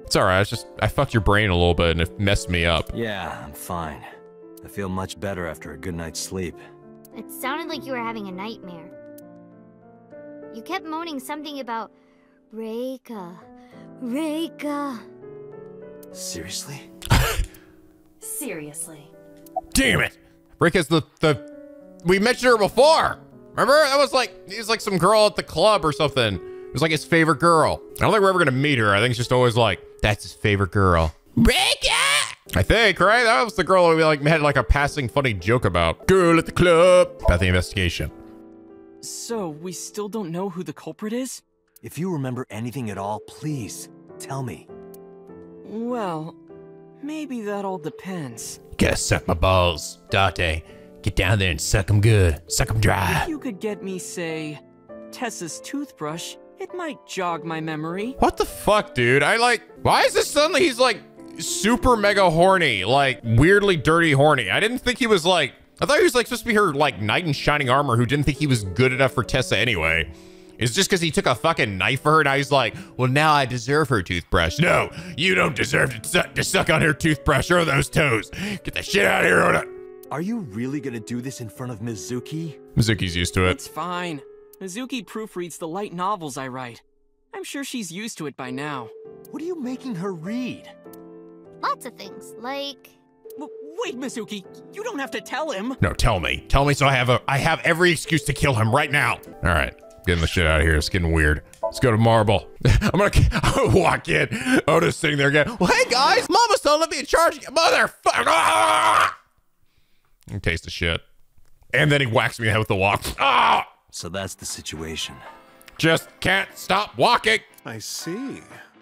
It's all right. It's just I fucked your brain a little bit and it messed me up. Yeah, I'm fine. I feel much better after a good night's sleep. It sounded like you were having a nightmare. You kept moaning something about Reika, Reika. Seriously? Seriously. Damn it! Rika's the the we mentioned her before. Remember? That was like he was like some girl at the club or something. It was like his favorite girl. I don't think we're ever gonna meet her. I think it's just always like that's his favorite girl. Rika! I think, right? That was the girl we like had like a passing funny joke about. Girl at the club. About the investigation. So, we still don't know who the culprit is? If you remember anything at all, please, tell me. Well, maybe that all depends. Gotta suck my balls. Date, get down there and suck them good. Suck them dry. If you could get me, say, Tessa's toothbrush, it might jog my memory. What the fuck, dude? I like, why is this suddenly he's like super mega horny, like weirdly dirty horny? I didn't think he was like, I thought he was like supposed to be her like knight in shining armor who didn't think he was good enough for Tessa anyway. It's just because he took a fucking knife for her. Now he's like, well, now I deserve her toothbrush. No, you don't deserve to suck, to suck on her toothbrush or those toes. Get the shit out of here, Oda. Are you really gonna do this in front of Mizuki? Mizuki's used to it. It's fine. Mizuki proofreads the light novels I write. I'm sure she's used to it by now. What are you making her read? Lots of things, like... W wait, Mizuki, you don't have to tell him. No, tell me. Tell me so I have a, I have every excuse to kill him right now. All right, getting the shit out of here. It's getting weird. Let's go to Marble. I'm gonna, I'm gonna walk in. Oda's sitting there again. Well, hey guys, Mama's don't let me in charge. Motherfucker. Ah! And taste the shit. And then he whacks me in the head with the walk. Ah! So that's the situation. Just can't stop walking. I see.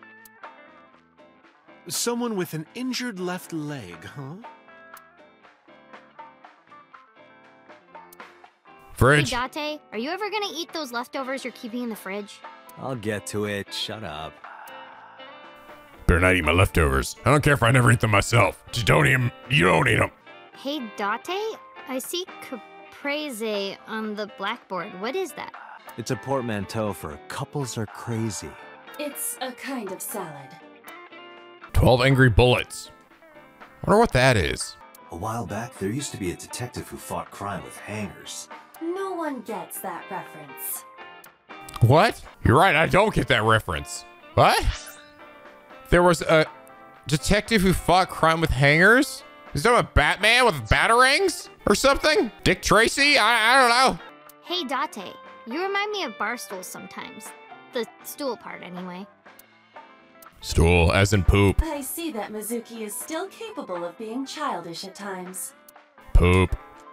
Someone with an injured left leg, huh? Fridge. Hey, Date, are you ever gonna eat those leftovers you're keeping in the fridge? I'll get to it. Shut up. Better not eat my leftovers. I don't care if I never eat them myself. Just don't eat them. You don't eat them. Hey, Date, I see caprese on the blackboard. What is that? It's a portmanteau for couples are crazy. It's a kind of salad. twelve angry bullets. I wonder what that is. A while back, there used to be a detective who fought crime with hangers. No one gets that reference. What? You're right, I don't get that reference. What? There was a detective who fought crime with hangers? Is that a Batman with batarangs or something? Dick Tracy? I, I don't know. Hey, Date, you remind me of bar stools sometimes. The stool part, anyway. Stool, as in poop. I see that Mizuki is still capable of being childish at times. Poop.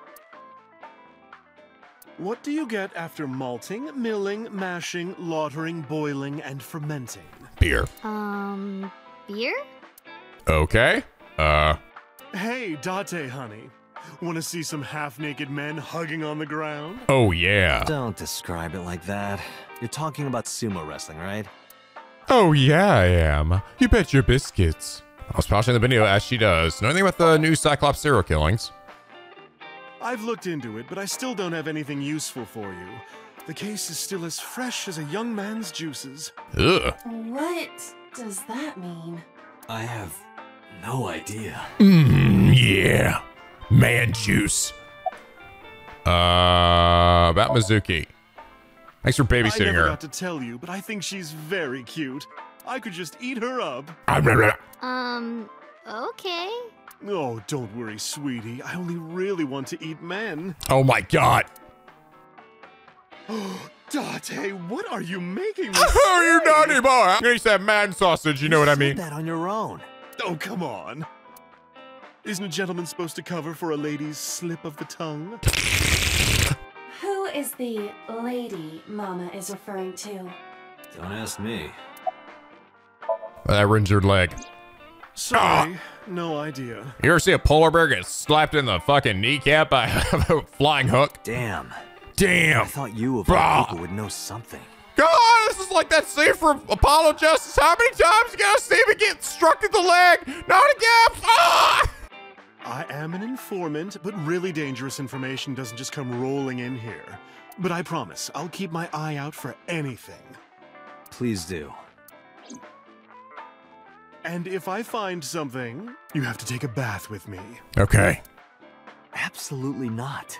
What do you get after malting, milling, mashing, lautering, boiling, and fermenting? Beer. Um, beer? Okay. Uh. Hey, Date, honey. Want to see some half-naked men hugging on the ground? Oh, yeah. Don't describe it like that. You're talking about sumo wrestling, right? Oh, yeah, I am. You bet your biscuits. I was watching the video as she does. Know anything about the new Cyclops serial killings? I've looked into it, but I still don't have anything useful for you. The case is still as fresh as a young man's juices. Ugh. What does that mean? I have no idea. Mmm, yeah. Man juice. Uh, about Mizuki. Thanks for babysitting I never her. got to tell you, but I think she's very cute. I could just eat her up. Um, okay. Oh, don't worry, sweetie. I only really want to eat men. Oh my god. Date, what are you making me Oh, say? you naughty boy. I'm gonna eat that man sausage, you know what I mean? that on your own. Oh, come on. Isn't a gentleman supposed to cover for a lady's slip of the tongue? Who is the lady Mama is referring to? Don't ask me. That injured leg. Sorry, no idea. You ever see a polar bear get slapped in the fucking kneecap by a flying hook? Damn. Damn. I thought you of all people would know something. God, this is like that scene from Apollo Justice. How many times you gotta see me get struck in the leg? Not again. Ah! I am an informant, but really dangerous information doesn't just come rolling in here. But I promise, I'll keep my eye out for anything. Please do. And if I find something, you have to take a bath with me. Okay. Absolutely not.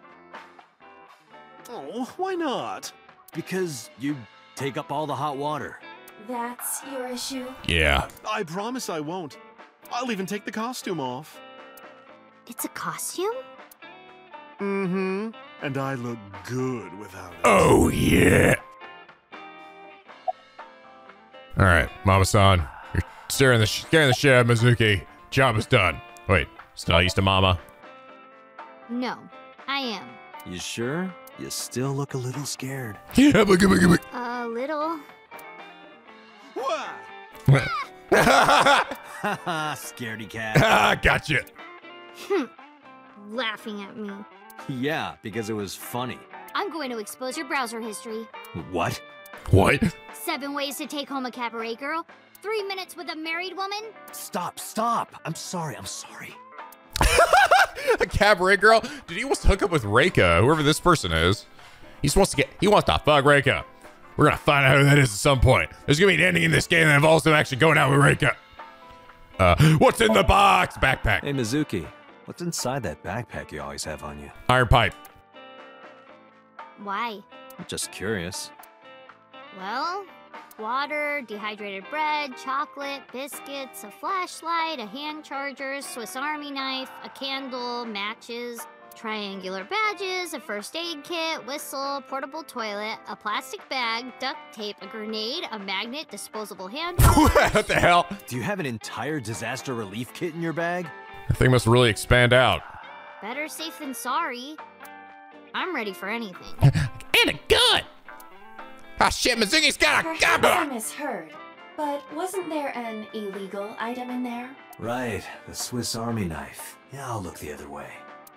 Oh, why not? Because you take up all the hot water. That's your issue? Yeah. I promise I won't. I'll even take the costume off. It's a costume? Mm-hmm. And I look good without it. Oh, yeah. All right, Mama-san. You're scaring the, scaring the shit out of Mizuki. Job is done. Wait, still used to Mama? No, I am. You sure? You still look a little scared. Yeah, look at me. A little. Scaredy cat. Gotcha. Laughing at me. Yeah, because it was funny. I'm going to expose your browser history. What? What? Seven ways to take home a cabaret girl. Three minutes with a married woman. Stop, stop. I'm sorry, I'm sorry. A cabaret girl? Dude, he wants to hook up with Reika, whoever this person is. He just wants to get, he wants to fuck Reika. We're gonna find out who that is at some point. There's gonna be an ending in this game that involves them actually going out with Reika. Uh, what's in the box? Backpack. Hey, Mizuki. What's inside that backpack you always have on you? Iron pipe. Why? I'm just curious. Well, water, dehydrated bread, chocolate, biscuits, a flashlight, a hand charger, Swiss Army knife, a candle, matches, triangular badges, a first aid kit, whistle, portable toilet, a plastic bag, duct tape, a grenade, a magnet, disposable hand. What the hell? Do you have an entire disaster relief kit in your bag? The thing must really expand out. Better safe than sorry. I'm ready for anything. And a gun! Ah, shit, Mizuki's got a gun! Perhaps I misheard, but wasn't there an illegal item in there? Right, the Swiss Army knife. Yeah, I'll look the other way.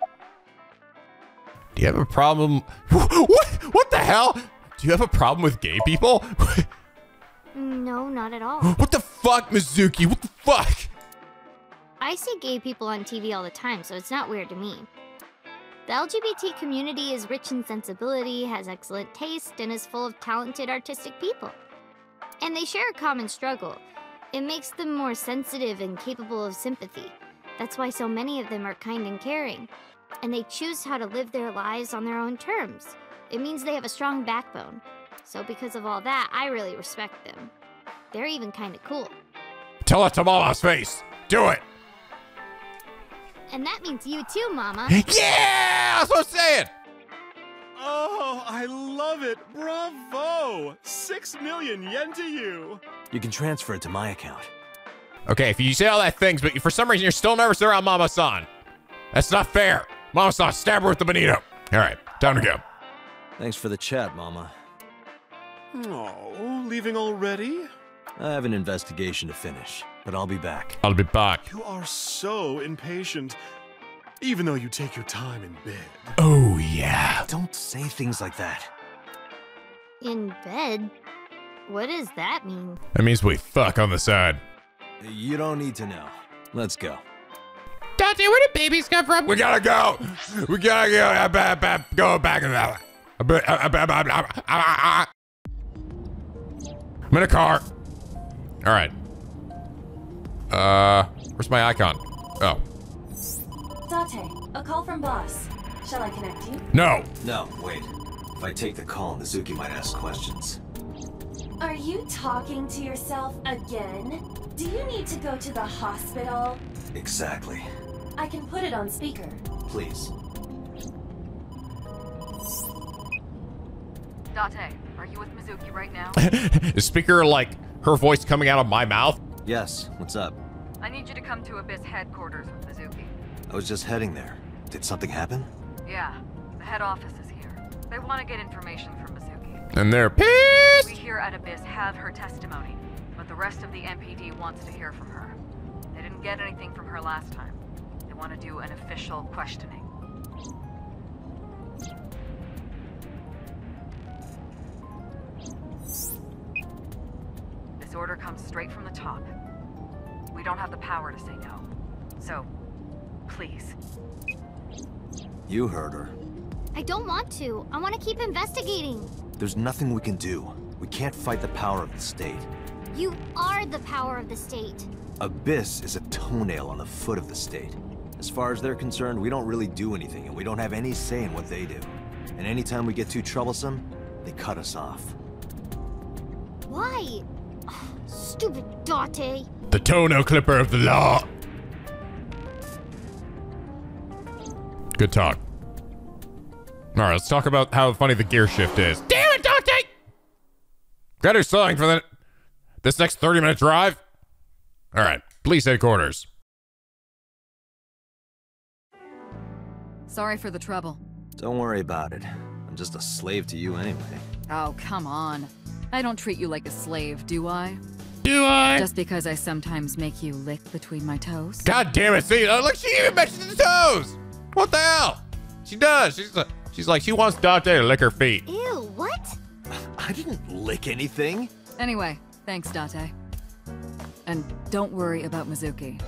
Do you have a problem? What? What the hell? Do you have a problem with gay people? No, not at all. What the fuck, Mizuki? What the fuck? I see gay people on T V all the time, so it's not weird to me. The L G B T community is rich in sensibility, has excellent taste, and is full of talented artistic people. And they share a common struggle. It makes them more sensitive and capable of sympathy. That's why so many of them are kind and caring. And they choose how to live their lives on their own terms. It means they have a strong backbone. So because of all that, I really respect them. They're even kind of cool. Tell it to Mama's face. Do it. And that means you too, Mama. Yeah, that's what I'm saying. Oh, I love it. Bravo. Six million yen to you. You can transfer it to my account. Okay, if you say all that things, but for some reason you're still nervous around Mama-san. That's not fair. Mama-san, stab her with the bonito. All right, time to go. Thanks for the chat, Mama. Oh, leaving already? I have an investigation to finish, but I'll be back. I'll be back. You are so impatient, even though you take your time in bed. Oh, yeah. Don't say things like that. In bed? What does that mean? That means we fuck on the side. You don't need to know. Let's go. Dante, where did babies come from? We gotta go. We gotta go. I bet, bet, go back in that. I'm in a car. All right. Uh, where's my icon? Oh. Date, a call from boss. Shall I connect you? No. No, wait. If I take the call, Mizuki might ask questions. Are you talking to yourself again? Do you need to go to the hospital? Exactly. I can put it on speaker. Please. Date, are you with Mizuki right now? Is speaker like her voice coming out of my mouth? Yes, what's up? I need you to come to Abyss headquarters with Mizuki. I was just heading there. Did something happen? Yeah, the head office is here. They want to get information from Mizuki. And they're pissed! We here at Abyss have her testimony, but the rest of the M P D wants to hear from her. They didn't get anything from her last time. They want to do an official questioning. This order comes straight from the top. We don't have the power to say no. So, please. You heard her. I don't want to. I want to keep investigating. There's nothing we can do. We can't fight the power of the state. You are the power of the state. Abyss is a toenail on the foot of the state. As far as they're concerned, we don't really do anything, and we don't have any say in what they do. And anytime we get too troublesome, they cut us off. Why? Ugh, stupid Date. The toenail clipper of the law. Good talk. All right, let's talk about how funny the gear shift is. Damn it, Date! Got her sewing for the, this next thirty minute drive? All right, police headquarters. Sorry for the trouble. Don't worry about it. I'm just a slave to you anyway. Oh, come on. I don't treat you like a slave, do I? Do I? Just because I sometimes make you lick between my toes? God damn it, see, uh, look, she even mentioned the toes! What the hell? She does, she's, uh, she's like, she wants Date to lick her feet. Ew, what? I didn't lick anything. Anyway, thanks, Date. And don't worry about Mizuki.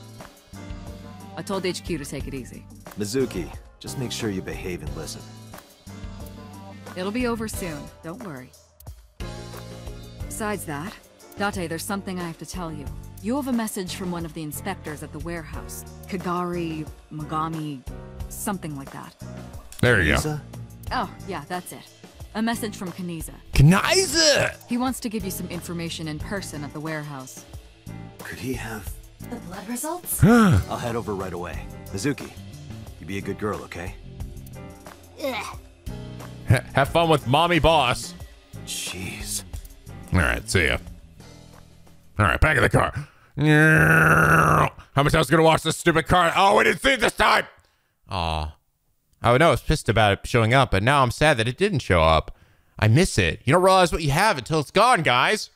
I told H Q to take it easy. Mizuki, just make sure you behave and listen. It'll be over soon, don't worry. Besides that, Date, there's something I have to tell you. You have a message from one of the inspectors at the warehouse. Kagari, Mogami, something like that. There you Lisa? go. Oh, yeah, that's it. A message from Kaniza. Kaniza! He wants to give you some information in person at the warehouse. Could he have... The blood results? I'll head over right away. Mizuki, you be a good girl, okay? Ugh. Have fun with mommy boss. Jeez. All right, see ya. All right, back in the car. How much I was gonna watch this stupid car? Oh, we didn't see it this time. Aw. Oh no, I was pissed about it showing up, but now I'm sad that it didn't show up. I miss it. You don't realize what you have until it's gone, guys.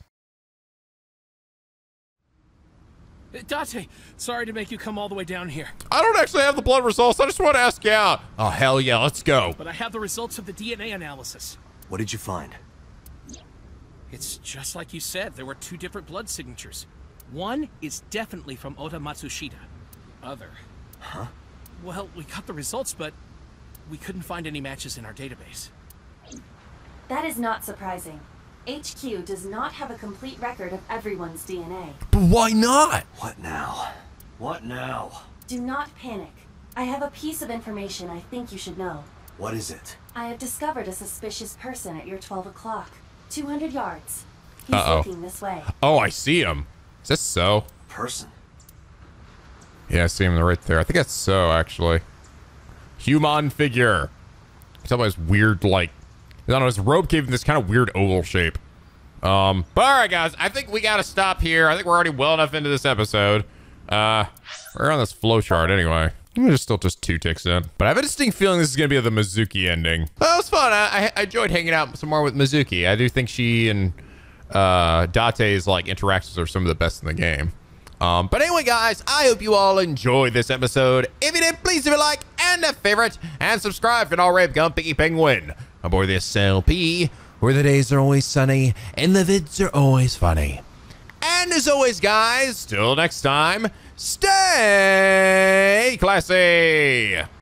Date, sorry to make you come all the way down here. I don't actually have the blood results. I just want to ask you out. Oh, hell yeah, let's go. But I have the results of the D N A analysis. What did you find? It's just like you said. There were two different blood signatures. One is definitely from Ota Matsushita. Other. Huh? Well, we got the results, but we couldn't find any matches in our database. That is not surprising. H Q does not have a complete record of everyone's D N A. But why not? What now? What now? Do not panic. I have a piece of information I think you should know. What is it? I have discovered a suspicious person at your twelve o'clock. two hundred yards. He's Uh-oh. looking this way. Oh, I see him. Is that so? Person. Yeah, I see him right there. I think that's so, actually. Human figure. He's talking about his weird, like... I don't know, his robe gave him this kind of weird oval shape. Um, but all right, guys, I think we got to stop here. I think we're already well enough into this episode. Uh, we're on this flowchart anyway. There's still just two ticks in. But I have a distinct feeling this is going to be the Mizuki ending. Well, it was fun. I, I enjoyed hanging out some more with Mizuki. I do think she and uh, Date's like interactions are some of the best in the game. Um, but anyway, guys, I hope you all enjoyed this episode. If you did, please leave a like and a favorite and subscribe for an all-right become Picky Penguin aboard the S L P, where the days are always sunny and the vids are always funny. And as always, guys, till next time, stay classy.